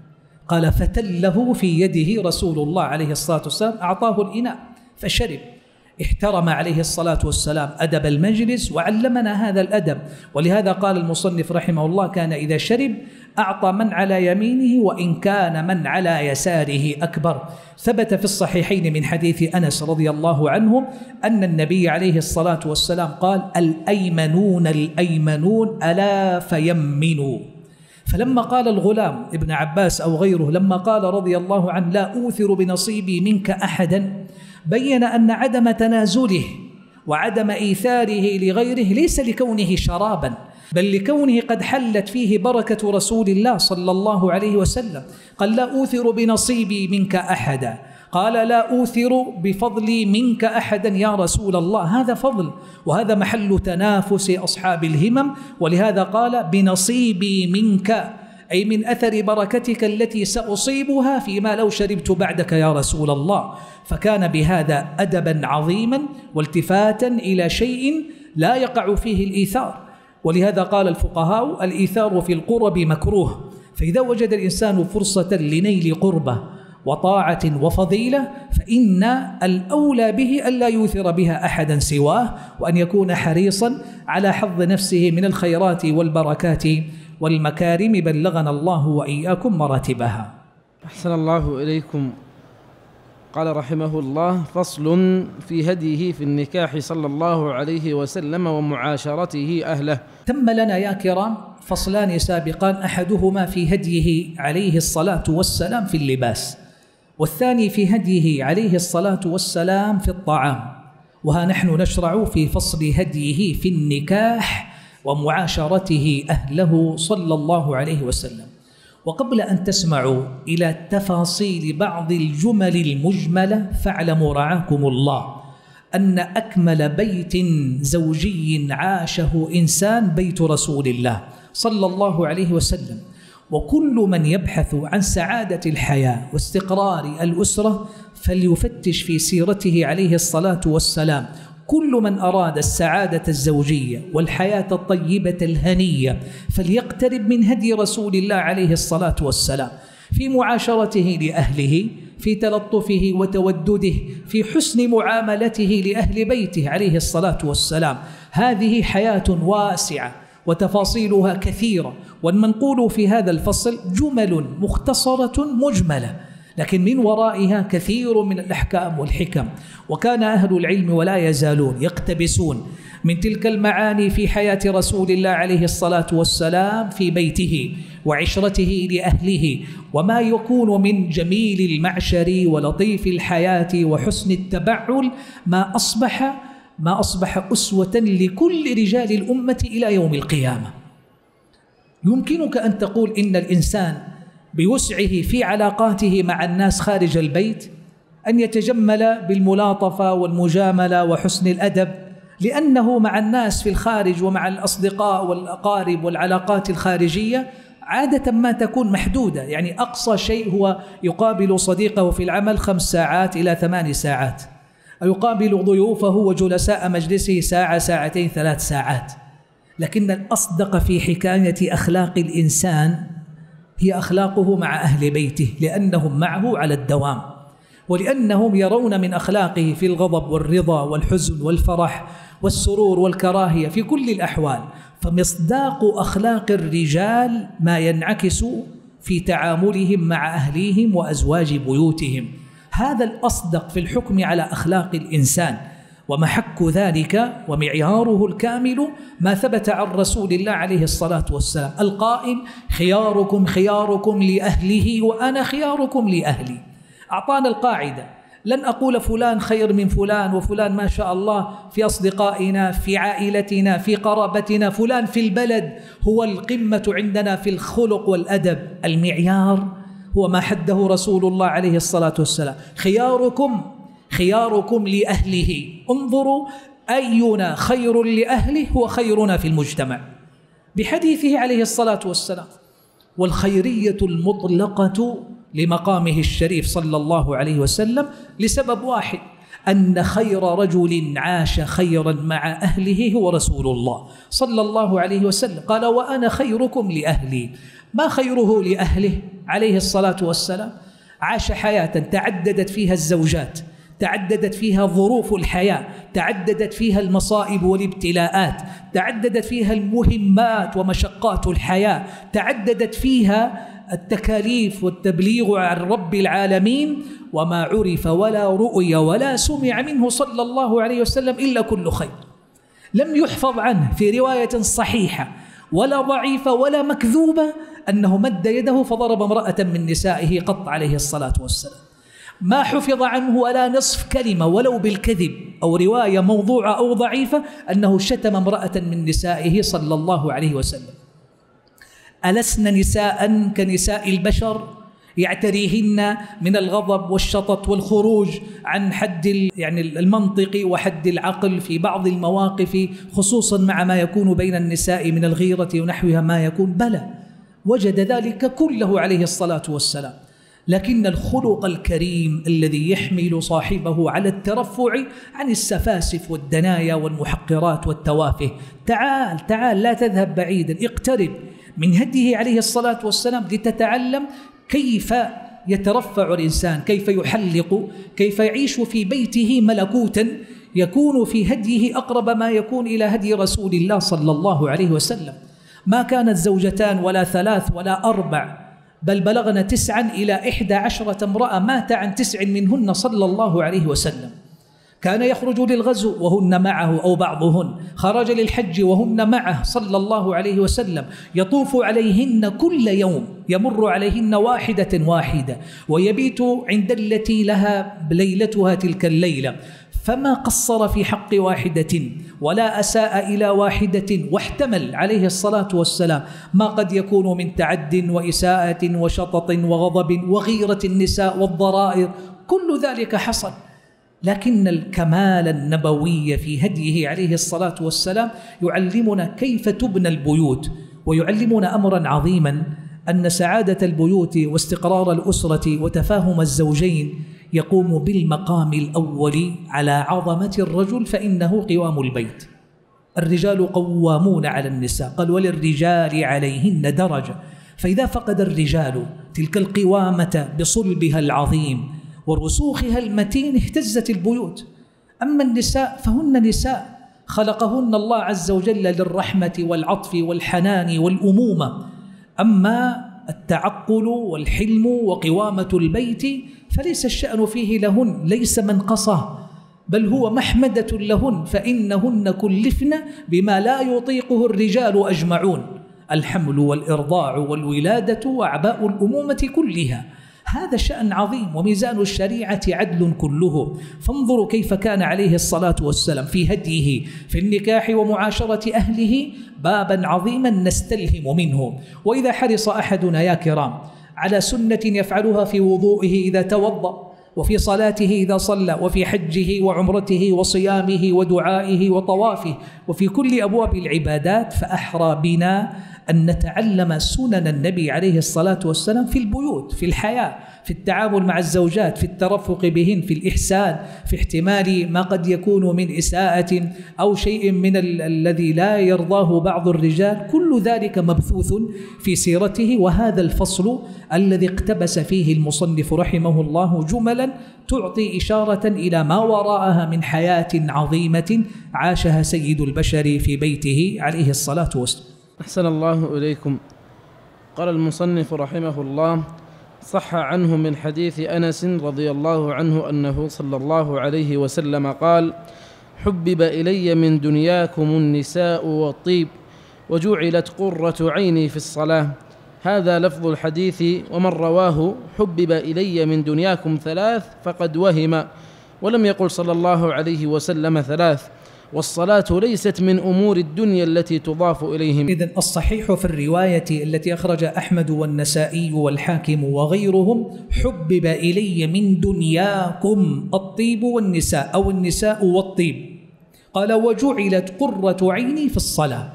قال فتله في يده رسول الله عليه الصلاة والسلام، أعطاه الإناء فشرب. احترم عليه الصلاة والسلام أدب المجلس وعلمنا هذا الأدب. ولهذا قال المصنف رحمه الله: كان إذا شرب أعطى من على يمينه وإن كان من على يساره أكبر. ثبت في الصحيحين من حديث أنس رضي الله عنه أن النبي عليه الصلاة والسلام قال: الأيمنون الأيمنون ألا فيمنوا. فلما قال الغلام ابن عباس أو غيره لما قال رضي الله عنه: لا أوثر بنصيبي منك أحدا، بين أن عدم تنازله وعدم إيثاره لغيره ليس لكونه شرابا، بل لكونه قد حلت فيه بركة رسول الله صلى الله عليه وسلم. قال: لا أوثر بنصيبي منك أحدا، قال: لا أوثر بفضلي منك أحدا يا رسول الله. هذا فضل وهذا محل تنافس أصحاب الهمم. ولهذا قال: بنصيبي منك، أي من أثر بركتك التي سأصيبها فيما لو شربت بعدك يا رسول الله. فكان بهذا أدبا عظيما والتفاتا إلى شيء لا يقع فيه الإيثار. ولهذا قال الفقهاء: الإيثار في القرب مكروه. فإذا وجد الإنسان فرصة لنيل قربة وطاعة وفضيلة فإن الأولى به ألا يوثر بها أحدا سواه، وأن يكون حريصا على حظ نفسه من الخيرات والبركات والمكارم. بلغنا الله وإياكم مراتبها. أحسن الله إليكم. قال رحمه الله: فصل في هديه في النكاح صلى الله عليه وسلم ومعاشرته أهله. تم لنا يا كرام فصلان سابقان، أحدهما في هديه عليه الصلاة والسلام في اللباس، والثاني في هديه عليه الصلاة والسلام في الطعام. وها نحن نشرع في فصل هديه في النكاح ومعاشرته أهله صلى الله عليه وسلم. وقبل أن تسمعوا إلى تفاصيل بعض الجمل المجملة فاعلموا رعاكم الله أن أكمل بيت زوجي عاشه إنسان بيت رسول الله صلى الله عليه وسلم. وكل من يبحث عن سعادة الحياة واستقرار الأسرة فليفتش في سيرته عليه الصلاة والسلام. كل من أراد السعادة الزوجية والحياة الطيبة الهنية فليقترب من هدي رسول الله عليه الصلاة والسلام في معاشرته لأهله، في تلطفه وتودده، في حسن معاملته لأهل بيته عليه الصلاة والسلام. هذه حياة واسعة وتفاصيلها كثيرة، والمنقول في هذا الفصل جمل مختصرة مجملة، لكن من ورائها كثير من الأحكام والحكم. وكان أهل العلم ولا يزالون يقتبسون من تلك المعاني في حياة رسول الله عليه الصلاة والسلام في بيته وعشرته لأهله، وما يكون من جميل المعشر ولطيف الحياة وحسن التبعل ما أصبح ما أصبح أسوة لكل رجال الأمة إلى يوم القيامة. يمكنك أن تقول إن الإنسان بوسعه في علاقاته مع الناس خارج البيت أن يتجمل بالملاطفة والمجاملة وحسن الأدب، لأنه مع الناس في الخارج ومع الأصدقاء والأقارب والعلاقات الخارجية عادة ما تكون محدودة. يعني أقصى شيء هو يقابل صديقه في العمل خمس ساعات إلى ثمان ساعات، أو يقابل ضيوفه وجلساء مجلسه ساعة ساعتين ثلاث ساعات. لكن الأصدق في حكاية أخلاق الإنسان هي أخلاقه مع أهل بيته، لأنهم معه على الدوام، ولأنهم يرون من أخلاقه في الغضب والرضا والحزن والفرح والسرور والكراهية في كل الأحوال. فمصداق أخلاق الرجال ما ينعكس في تعاملهم مع أهليهم وأزواج بيوتهم. هذا الأصدق في الحكم على أخلاق الإنسان، ومحك ذلك ومعياره الكامل ما ثبت عن رسول الله عليه الصلاة والسلام القائل: خياركم خياركم لأهله وأنا خياركم لأهلي. أعطانا القاعدة: لن أقول فلان خير من فلان وفلان ما شاء الله في أصدقائنا في عائلتنا في قرابتنا، فلان في البلد هو القمة عندنا في الخلق والأدب. المعيار هو ما حده رسول الله عليه الصلاة والسلام: خياركم خياركم لأهله. انظروا أينا خير لأهله هو خيرنا في المجتمع بحديثه عليه الصلاة والسلام. والخيرية المطلقة لمقامه الشريف صلى الله عليه وسلم لسبب واحد: أن خير رجل عاش خيرا مع أهله هو رسول الله صلى الله عليه وسلم. قال: وأنا خيركم لأهلي. ما خيره لأهله؟ عليه الصلاة والسلام عاش حياة تعددت فيها الزوجات، تعددت فيها ظروف الحياة، تعددت فيها المصائب والابتلاءات، تعددت فيها المهمات ومشقات الحياة، تعددت فيها التكاليف والتبليغ عن رب العالمين، وما عرف ولا رؤي ولا سمع منه صلى الله عليه وسلم إلا كل خير. لم يحفظ عنه في رواية صحيحة ولا ضعيفة ولا مكذوبة أنه مد يده فضرب امرأة من نسائه قط عليه الصلاة والسلام. ما حفظ عنه ولا نصف كلمة ولو بالكذب أو رواية موضوعة أو ضعيفة أنه شتم امرأة من نسائه صلى الله عليه وسلم. ألسن نساء كنساء البشر يعتريهن من الغضب والشطط والخروج عن حد يعني المنطق وحد العقل في بعض المواقف، خصوصا مع ما يكون بين النساء من الغيرة ونحوها ما يكون؟ بلى، وجد ذلك كله عليه الصلاة والسلام. لكن الخلق الكريم الذي يحمل صاحبه على الترفع عن السفاسف والدنايا والمحقرات والتوافه. تعال تعال لا تذهب بعيدا، اقترب من هديه عليه الصلاة والسلام لتتعلم كيف يترفع الإنسان، كيف يحلق، كيف يعيش في بيته ملكوتا يكون في هديه أقرب ما يكون إلى هدي رسول الله صلى الله عليه وسلم. ما كانت زوجتان ولا ثلاث ولا أربع، بل بلغنا تسعا إلى إحدى عشرة امرأة، مات عن تسع منهن صلى الله عليه وسلم. كان يخرج للغزو وهن معه أو بعضهن، خرج للحج وهن معه صلى الله عليه وسلم، يطوف عليهن كل يوم، يمر عليهن واحدة واحدة، ويبيت عند التي لها ليلتها تلك الليلة، فما قصر في حق واحدة ولا أساء إلى واحدة، واحتمل عليه الصلاة والسلام ما قد يكون من تعد وإساءة وشطط وغضب وغيرة النساء والضرائر، كل ذلك حصل. لكن الكمال النبوي في هديه عليه الصلاة والسلام يعلمنا كيف تبنى البيوت، ويعلمنا أمرا عظيما، أن سعادة البيوت واستقرار الأسرة وتفاهم الزوجين يقوم بالمقام الأول على عظمة الرجل، فإنه قوام البيت. الرجال قوامون على النساء، قال وللرجال عليهن درجة. فإذا فقد الرجال تلك القوامة بصلبها العظيم ورسوخها المتين اهتزت البيوت. أما النساء فهن نساء خلقهن الله عز وجل للرحمة والعطف والحنان والأمومة. أما التعقل والحلم وقوامة البيت فليس الشأن فيه لهن، ليس منقصة، بل هو محمدة لهن، فإنهن كلفن بما لا يطيقه الرجال أجمعون: الحمل والإرضاع والولادة وأعباء الأمومة كلها. هذا شأن عظيم، وميزان الشريعة عدل كله. فانظروا كيف كان عليه الصلاة والسلام في هديه في النكاح ومعاشرة أهله بابا عظيما نستلهم منه. وإذا حرص أحدنا يا كرام على سنة يفعلها في وضوئه إذا توضأ، وفي صلاته إذا صلى، وفي حجه وعمرته وصيامه ودعائه وطوافه، وفي كل أبواب العبادات، فأحرى بنا أن نتعلم سنن النبي عليه الصلاة والسلام في البيوت، في الحياة، في التعامل مع الزوجات، في الترفق بهن، في الإحسان، في احتمال ما قد يكون من إساءة أو شيء من ال الذي لا يرضاه بعض الرجال. كل ذلك مبثوث في سيرته. وهذا الفصل الذي اقتبس فيه المصنف رحمه الله جملا تعطي إشارة إلى ما وراءها من حياة عظيمة عاشها سيد البشر في بيته عليه الصلاة والسلام. أحسن الله إليكم. قال المصنف رحمه الله: صح عنه من حديث أنس رضي الله عنه أنه صلى الله عليه وسلم قال: حبب إلي من دنياكم النساء والطيب وجعلت قرة عيني في الصلاة. هذا لفظ الحديث، ومن رواه حبب إلي من دنياكم ثلاث فقد وهم، ولم يقل صلى الله عليه وسلم ثلاث. والصلاة ليست من أمور الدنيا التي تضاف إليهم. إذن الصحيح في الرواية التي أخرج أحمد والنسائي والحاكم وغيرهم: حبب إلي من دنياكم الطيب والنساء، أو النساء والطيب. قال: وجعلت قرة عيني في الصلاة.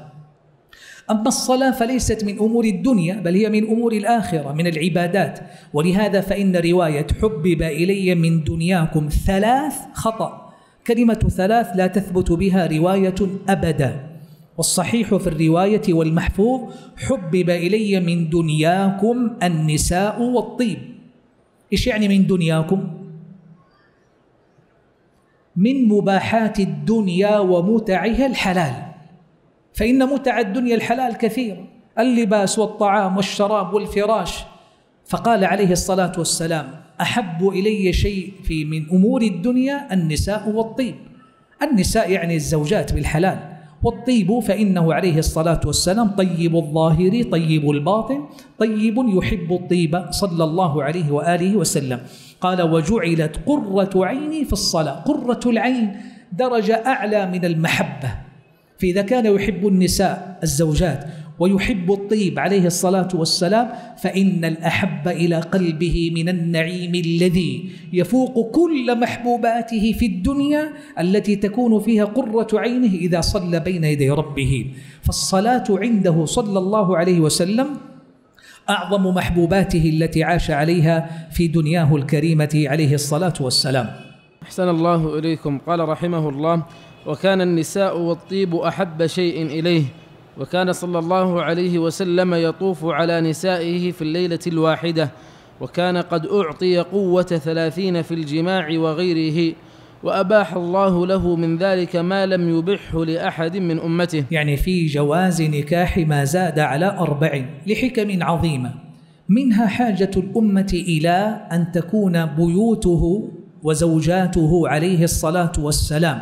أما الصلاة فليست من أمور الدنيا، بل هي من أمور الآخرة، من العبادات. ولهذا فإن رواية حبب إلي من دنياكم ثلاث خطأ. كلمة ثلاث لا تثبت بها رواية أبدا، والصحيح في الرواية والمحفوظ حبب إلي من دنياكم النساء والطيب. إيش يعني من دنياكم؟ من مباحات الدنيا ومتعها الحلال، فإن متع الدنيا الحلال كثير، اللباس والطعام والشراب والفراش. فقال عليه الصلاة والسلام أحب إلي شيء في من أمور الدنيا النساء والطيب. النساء يعني الزوجات بالحلال، والطيب فإنه عليه الصلاة والسلام طيب الظاهر طيب الباطن طيب يحب الطيب صلى الله عليه وآله وسلم. قال وجعلت قرة عيني في الصلاة. قرة العين درجة أعلى من المحبة، فإذا كان يحب النساء الزوجات ويحب الطيب عليه الصلاة والسلام، فإن الأحب إلى قلبه من النعيم الذي يفوق كل محبوباته في الدنيا التي تكون فيها قرة عينه إذا صلى بين يدي ربه. فالصلاة عنده صلى الله عليه وسلم أعظم محبوباته التي عاش عليها في دنياه الكريمة عليه الصلاة والسلام. أحسن الله إليكم. قال رحمه الله: وكان النساء والطيب أحب شيء إليه، وكان صلى الله عليه وسلم يطوف على نسائه في الليلة الواحدة، وكان قد أعطي قوة ثلاثين في الجماع وغيره، وأباح الله له من ذلك ما لم يبحه لأحد من أمته. يعني في جواز نكاح ما زاد على أربع لحكم عظيمة، منها حاجة الأمة إلى أن تكون بيوته وزوجاته عليه الصلاة والسلام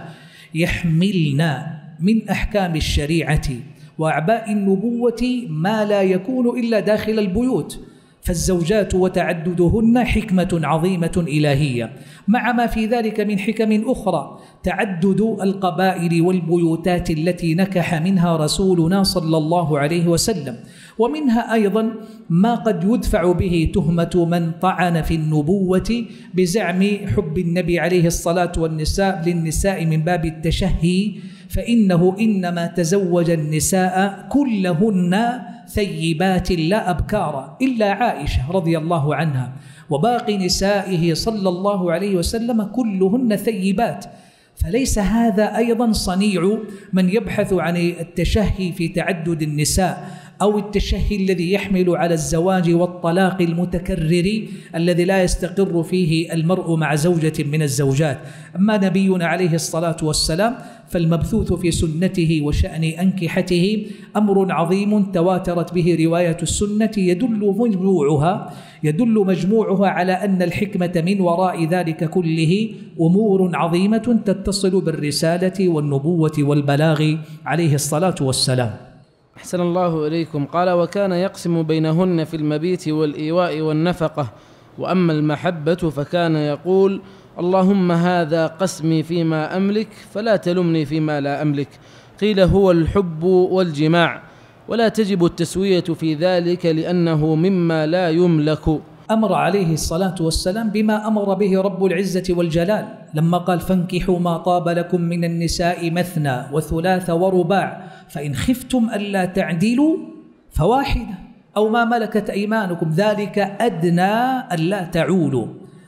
يحملن من أحكام الشريعة وأعباء النبوة ما لا يكون إلا داخل البيوت، فالزوجات وتعددهن حكمة عظيمة إلهية، مع ما في ذلك من حكم أخرى، تعدد القبائل والبيوتات التي نكح منها رسولنا صلى الله عليه وسلم، ومنها أيضا ما قد يدفع به تهمة من طعن في النبوة بزعم حب النبي عليه الصلاة والنساء للنساء من باب التشهي، فإنه إنما تزوج النساء كلهن ثيبات لا أبكارا إلا عائشة رضي الله عنها، وباقي نسائه صلى الله عليه وسلم كلهن ثيبات. فليس هذا أيضا صنيع من يبحث عن التشهي في تعدد النساء أو التشهي الذي يحمل على الزواج والطلاق المتكرر الذي لا يستقر فيه المرء مع زوجة من الزوجات. أما نبينا عليه الصلاة والسلام فالمبثوث في سنته وشأن أنكحته أمر عظيم تواترت به رواية السنة، يدل مجموعها يدل مجموعها على أن الحكمة من وراء ذلك كله أمور عظيمة تتصل بالرسالة والنبوة والبلاغ عليه الصلاة والسلام. أحسن الله إليكم. قال: وكان يقسم بينهن في المبيت والإيواء والنفقة، وأما المحبة فكان يقول: اللهم هذا قسمي فيما أملك فلا تلمني فيما لا أملك. قيل: هو الحب والجماع، ولا تجب التسوية في ذلك لأنه مما لا يملك. أمر عليه الصلاة والسلام بما أمر به رب العزة والجلال لما قال: فانكحوا ما طاب لكم من النساء مثنى وثلاث ورباع فإن خفتم ألا تعدلوا فواحدة أو ما ملكت أيمانكم ذلك أدنى ألا تعولوا.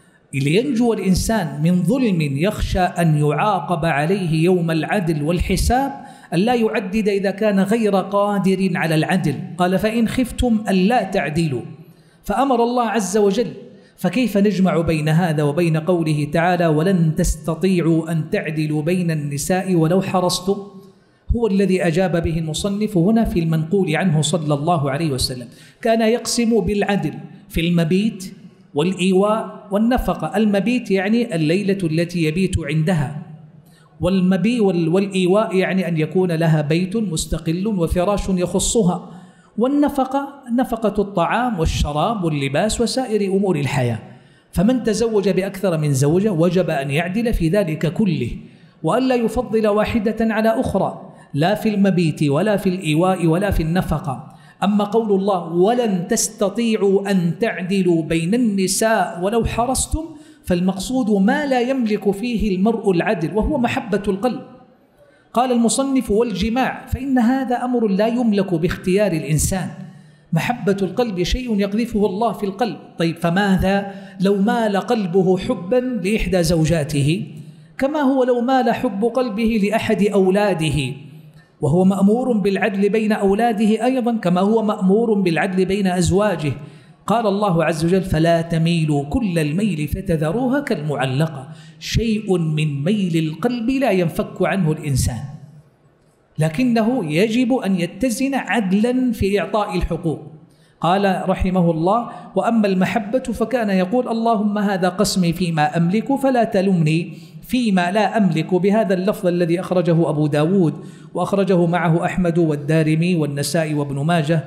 لينجو الإنسان من ظلم يخشى أن يعاقب عليه يوم العدل والحساب ألا يعدد إذا كان غير قادر على العدل. قال: فإن خفتم ألا تعدلوا، فأمر الله عز وجل. فكيف نجمع بين هذا وبين قوله تعالى: ولن تستطيعوا أن تعدلوا بين النساء ولو حرصتم؟ هو الذي أجاب به المصنف هنا في المنقول عنه صلى الله عليه وسلم. كان يقسم بالعدل في المبيت والإيواء والنفقة. المبيت يعني الليلة التي يبيت عندها، والمبي والإيواء يعني أن يكون لها بيت مستقل وفراش يخصها، والنفقة نفقة الطعام والشراب واللباس وسائر أمور الحياة. فمن تزوج بأكثر من زوجة وجب أن يعدل في ذلك كله، وألا يفضل واحدة على أخرى، لا في المبيت ولا في الإيواء ولا في النفقة. أما قول الله: ولن تستطيعوا أن تعدلوا بين النساء ولو حرصتم، فالمقصود ما لا يملك فيه المرء العدل وهو محبة القلب. قال المصنف: والجماع، فإن هذا أمر لا يملك باختيار الإنسان. محبة القلب شيء يقذفه الله في القلب. طيب فماذا لو مال قلبه حبا لإحدى زوجاته، كما هو لو مال حب قلبه لأحد أولاده؟ وهو مأمور بالعدل بين أولاده أيضا كما هو مأمور بالعدل بين أزواجه. قال الله عز وجل: فلا تميلوا كل الميل فتذروها كالمعلقة. شيء من ميل القلب لا ينفك عنه الإنسان، لكنه يجب أن يتزن عدلا في إعطاء الحقوق. قال رحمه الله: وأما المحبة فكان يقول: اللهم هذا قسمي فيما أملك فلا تلمني فيما لا أملك، بهذا اللفظ الذي أخرجه أبو داود وأخرجه معه أحمد والدارمي والنسائي وابن ماجه.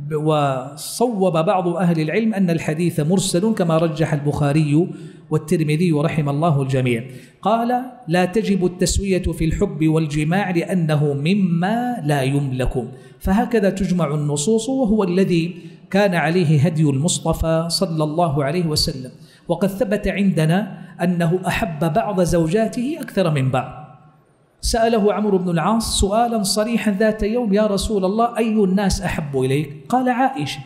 وصوب بعض أهل العلم أن الحديث مرسل كما رجح البخاري والترمذي رحم الله الجميع. قال: لا تجب التسوية في الحب والجماع لأنه مما لا يملك. فهكذا تجمع النصوص، وهو الذي كان عليه هدي المصطفى صلى الله عليه وسلم. وقد ثبت عندنا أنه أحب بعض زوجاته أكثر من بعض. سأله عمرو بن العاص سؤالا صريحا ذات يوم: يا رسول الله، أي الناس أحب إليك؟ قال: عائشة.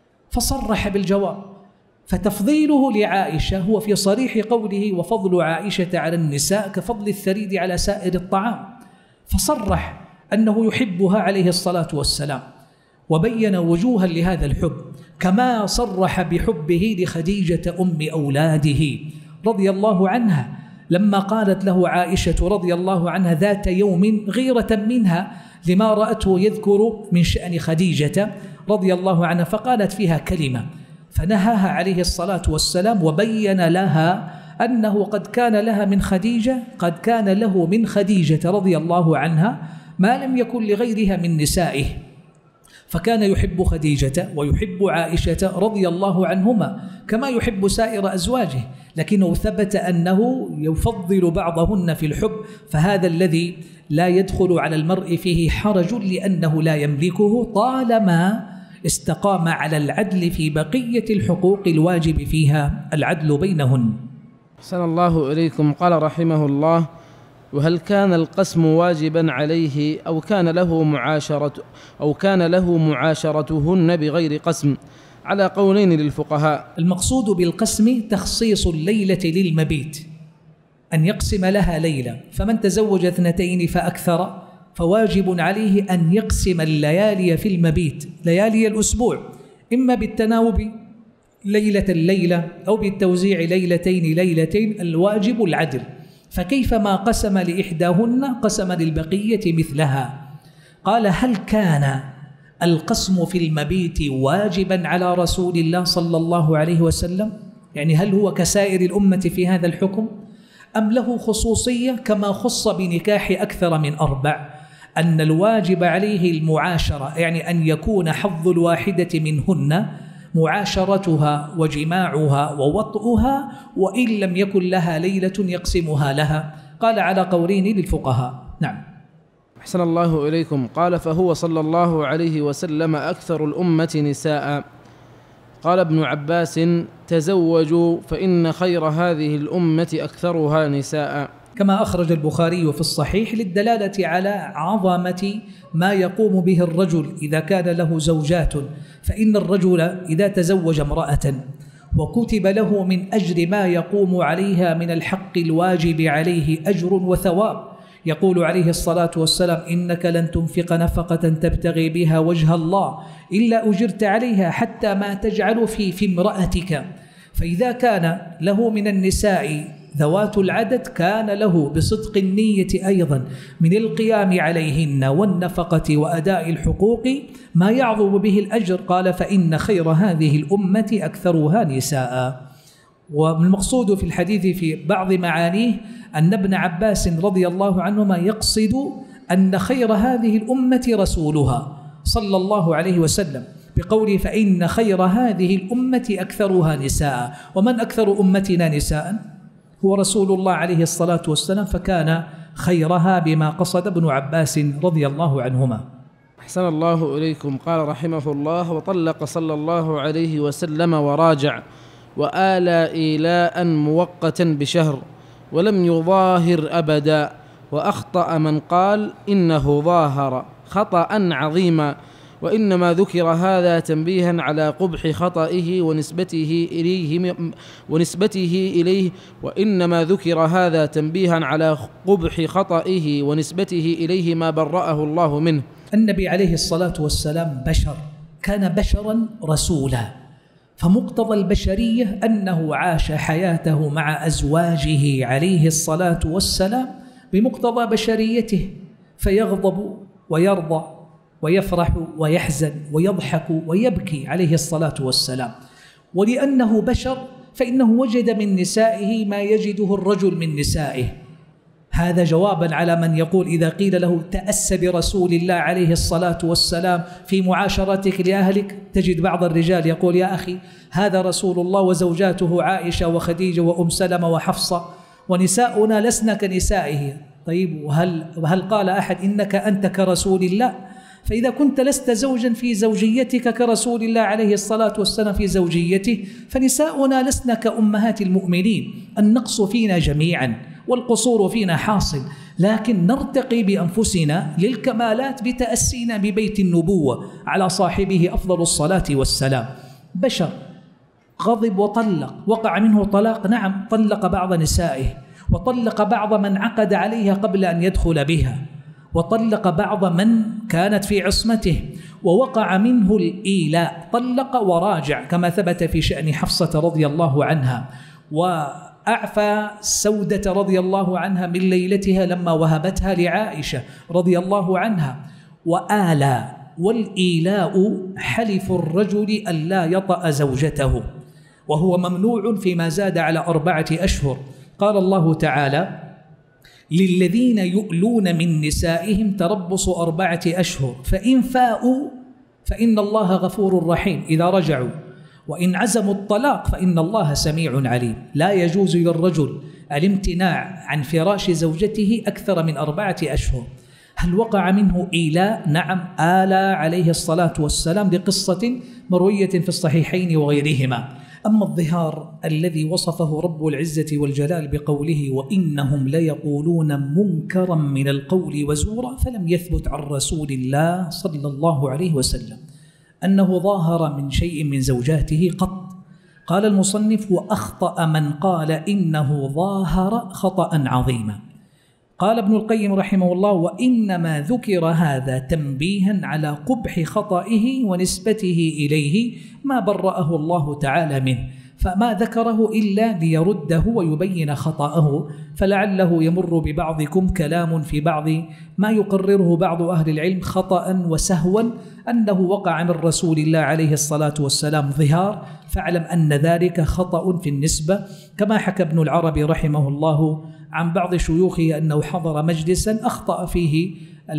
فصرح بالجواب. فتفضيله لعائشة هو في صريح قوله: وفضل عائشة على النساء كفضل الثريد على سائر الطعام. فصرح أنه يحبها عليه الصلاة والسلام، وبين وجوها لهذا الحب، كما صرح بحبه لخديجة أم أولاده رضي الله عنها، لما قالت له عائشة رضي الله عنها ذات يوم غيرة منها لما رأته يذكر من شأن خديجة رضي الله عنها، فقالت فيها كلمة فنهاها عليه الصلاة والسلام، وبين لها أنه قد كان لها من خديجة قد كان له من خديجة رضي الله عنها ما لم يكن لغيرها من نسائه، فكان يحب خديجة ويحب عائشة رضي الله عنهما كما يحب سائر أزواجه، لكنه ثبت أنه يفضل بعضهن في الحب، فهذا الذي لا يدخل على المرء فيه حرج لأنه لا يملكه طالما استقام على العدل في بقية الحقوق الواجب فيها العدل بينهن. أحسن الله إليكم. قال رحمه الله: وهل كان القسم واجبا عليه أو كان له معاشرة أو كان له معاشرتهن بغير قسم؟ على قولين للفقهاء. المقصود بالقسم تخصيص الليلة للمبيت، أن يقسم لها ليلة، فمن تزوج اثنتين فأكثر فواجب عليه أن يقسم الليالي في المبيت، ليالي الأسبوع، إما بالتناوب ليلة الليلة أو بالتوزيع ليلتين ليلتين، الواجب العدل. فكيفما قسم لإحداهن قسم للبقية مثلها. قال: هل كان القسم في المبيت واجبا على رسول الله صلى الله عليه وسلم؟ يعني هل هو كسائر الأمة في هذا الحكم أم له خصوصية كما خص بنكاح أكثر من أربع، أن الواجب عليه المعاشرة، يعني أن يكون حظ الواحدة منهن معاشرتها وجماعها ووطئها، وإن لم يكن لها ليلة يقسمها لها. قال: على قولين للفقهاء. نعم. أحسن الله إليكم. قال: فهو صلى الله عليه وسلم أكثر الأمة نساء. قال ابن عباس: تزوجوا فإن خير هذه الأمة أكثرها نساء. كما أخرج البخاري في الصحيح للدلالة على عظمة ما يقوم به الرجل إذا كان له زوجات، فإن الرجل إذا تزوج امرأة وكتب له من أجر ما يقوم عليها من الحق الواجب عليه أجر وثواب. يقول عليه الصلاة والسلام: إنك لن تنفق نفقة تبتغي بها وجه الله إلا أجرت عليها حتى ما تجعل في في امرأتك. فإذا كان له من النساء ذوات العدد كان له بصدق النية أيضا من القيام عليهن والنفقة وأداء الحقوق ما يعظم به الأجر. قال: فإن خير هذه الأمة أكثرها نساء. والمقصود في الحديث في بعض معانيه أن ابن عباس رضي الله عنهما يقصد أن خير هذه الأمة رسولها صلى الله عليه وسلم بقوله: فإن خير هذه الأمة أكثرها نساء. ومن أكثر أمتنا نساء؟ هو رسول الله عليه الصلاة والسلام، فكان خيرها بما قصد ابن عباس رضي الله عنهما. أحسن الله إليكم. قال رحمه الله: وطلق صلى الله عليه وسلم وراجع وآلى إيلاء مؤقتا بشهر ولم يظاهر أبدا، وأخطأ من قال إنه ظاهر خطأ عظيما، وإنما ذكر هذا تنبيها على قبح خطئه ونسبته إليه ونسبته إليه وإنما ذكر هذا تنبيها على قبح خطئه ونسبته إليه ما برأه الله منه. النبي عليه الصلاة والسلام بشر، كان بشرا رسولا، فمقتضى البشرية أنه عاش حياته مع أزواجه عليه الصلاة والسلام بمقتضى بشريته، فيغضب ويرضى ويفرح ويحزن ويضحك ويبكي عليه الصلاة والسلام. ولأنه بشر فإنه وجد من نسائه ما يجده الرجل من نسائه. هذا جوابا على من يقول إذا قيل له تأس برسول الله عليه الصلاة والسلام في معاشرتك لأهلك، تجد بعض الرجال يقول يا أخي هذا رسول الله وزوجاته عائشة وخديجة وأم سلمة وحفصة ونساؤنا لسنا كنسائه. طيب وهل, وهل قال أحد إنك أنت كرسول الله؟ فإذا كنت لست زوجا في زوجيتك كرسول الله عليه الصلاة والسلام في زوجيته، فنساؤنا لسنا كأمهات المؤمنين. النقص فينا جميعا والقصور فينا حاصل، لكن نرتقي بأنفسنا للكمالات بتأسينا ببيت النبوة على صاحبه أفضل الصلاة والسلام. بشر غضب وطلق، وقع منه طلاق، نعم طلق بعض نسائه، وطلق بعض من عقد عليها قبل أن يدخل بها، وطلق بعض من كانت في عصمته، ووقع منه الإيلاء، طلق وراجع كما ثبت في شأن حفصة رضي الله عنها، وأعفى سودة رضي الله عنها من ليلتها لما وهبتها لعائشة رضي الله عنها، وآلى. والإيلاء حلف الرجل أن لا يطأ زوجته، وهو ممنوع فيما زاد على أربعة أشهر. قال الله تعالى للذين يؤلون من نسائهم تربص أربعة أشهر فإن فاءوا فإن الله غفور رحيم إذا رجعوا، وإن عزموا الطلاق فإن الله سميع عليم. لا يجوز للرجل الامتناع عن فراش زوجته أكثر من أربعة أشهر. هل وقع منه إيلاء؟ نعم، آلى عليه الصلاة والسلام لقصة مروية في الصحيحين وغيرهما. أما الظهار الذي وصفه رب العزة والجلال بقوله وإنهم ليقولون منكرا من القول وزورا، فلم يثبت عن رسول الله صلى الله عليه وسلم أنه ظاهر من شيء من زوجاته قط. قال المصنف وأخطأ من قال إنه ظاهر خطأ عظيما. قال ابن القيم رحمه الله وإنما ذكر هذا تنبيها على قبح خطئه ونسبته إليه ما برأه الله تعالى منه، فما ذكره إلا ليرده ويبين خطأه. فلعله يمر ببعضكم كلام في بعض ما يقرره بعض أهل العلم خطأ وسهوا أنه وقع من رسول الله عليه الصلاة والسلام ظهار، فاعلم أن ذلك خطأ في النسبة. كما حكى ابن العربي رحمه الله عن بعض شيوخه أنه حضر مجلسا أخطأ فيه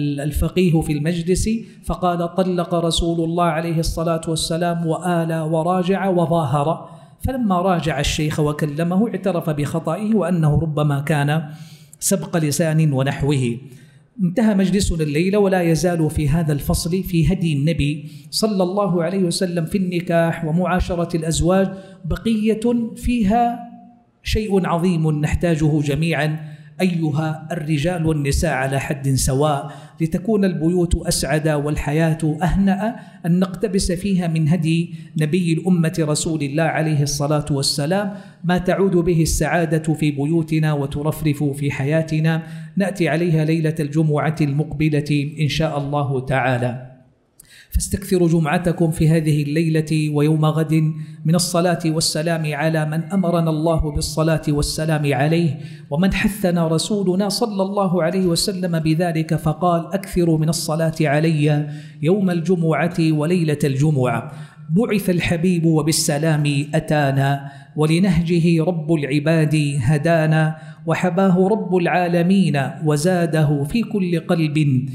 الفقيه في المجلس فقال طلق رسول الله عليه الصلاة والسلام وآلى وراجع وظاهر، فلما راجع الشيخ وكلمه اعترف بخطئه وأنه ربما كان سبق لسان ونحوه. انتهى مجلسنا الليلة ولا يزال في هذا الفصل في هدي النبي صلى الله عليه وسلم في النكاح ومعاشرة الأزواج بقية فيها شيء عظيم نحتاجه جميعا أيها الرجال والنساء على حد سواء، لتكون البيوت أسعد والحياة أهنأ، أن نقتبس فيها من هدي نبي الأمة رسول الله عليه الصلاة والسلام ما تعود به السعادة في بيوتنا وترفرف في حياتنا. نأتي عليها ليلة الجمعة المقبلة إن شاء الله تعالى، فاستكثروا جمعتكم في هذه الليلة ويوم غد من الصلاة والسلام على من أمرنا الله بالصلاة والسلام عليه، ومن حثنا رسولنا صلى الله عليه وسلم بذلك فقال أكثروا من الصلاة علي يوم الجمعة وليلة الجمعة. بعث الحبيب وبالسلام أتانا، ولنهجه رب العباد هدانا، وحباه رب العالمين وزاده في كل قلب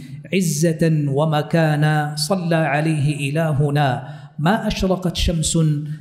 عزة ومكانا. صلى عليه إلهنا ما أشرقت شمس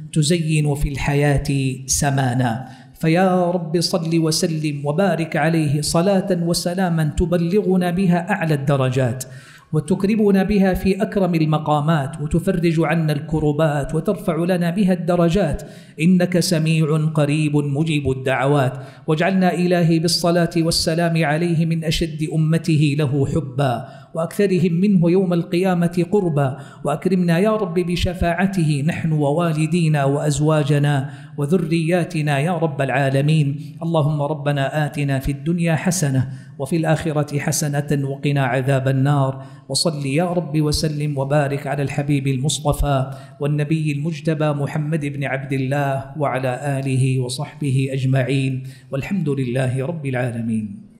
تزين في الحياة سمانا. فيا رب صل وسلم وبارك عليه صلاة وسلاما تبلغنا بها أعلى الدرجات وتكرمنا بها في أكرم المقامات وتفرج عنا الكربات وترفع لنا بها الدرجات، إنك سميع قريب مجيب الدعوات. واجعلنا إلهي بالصلاة والسلام عليه من أشد أمته له حبا وأكثرهم منه يوم القيامة قربا، وأكرمنا يا رب بشفاعته نحن ووالدينا وأزواجنا وذرياتنا يا رب العالمين. اللهم ربنا آتنا في الدنيا حسنة وفي الآخرة حسنة وقنا عذاب النار. وصل يا رب وسلم وبارك على الحبيب المصطفى والنبي المجتبى محمد بن عبد الله وعلى آله وصحبه أجمعين، والحمد لله رب العالمين.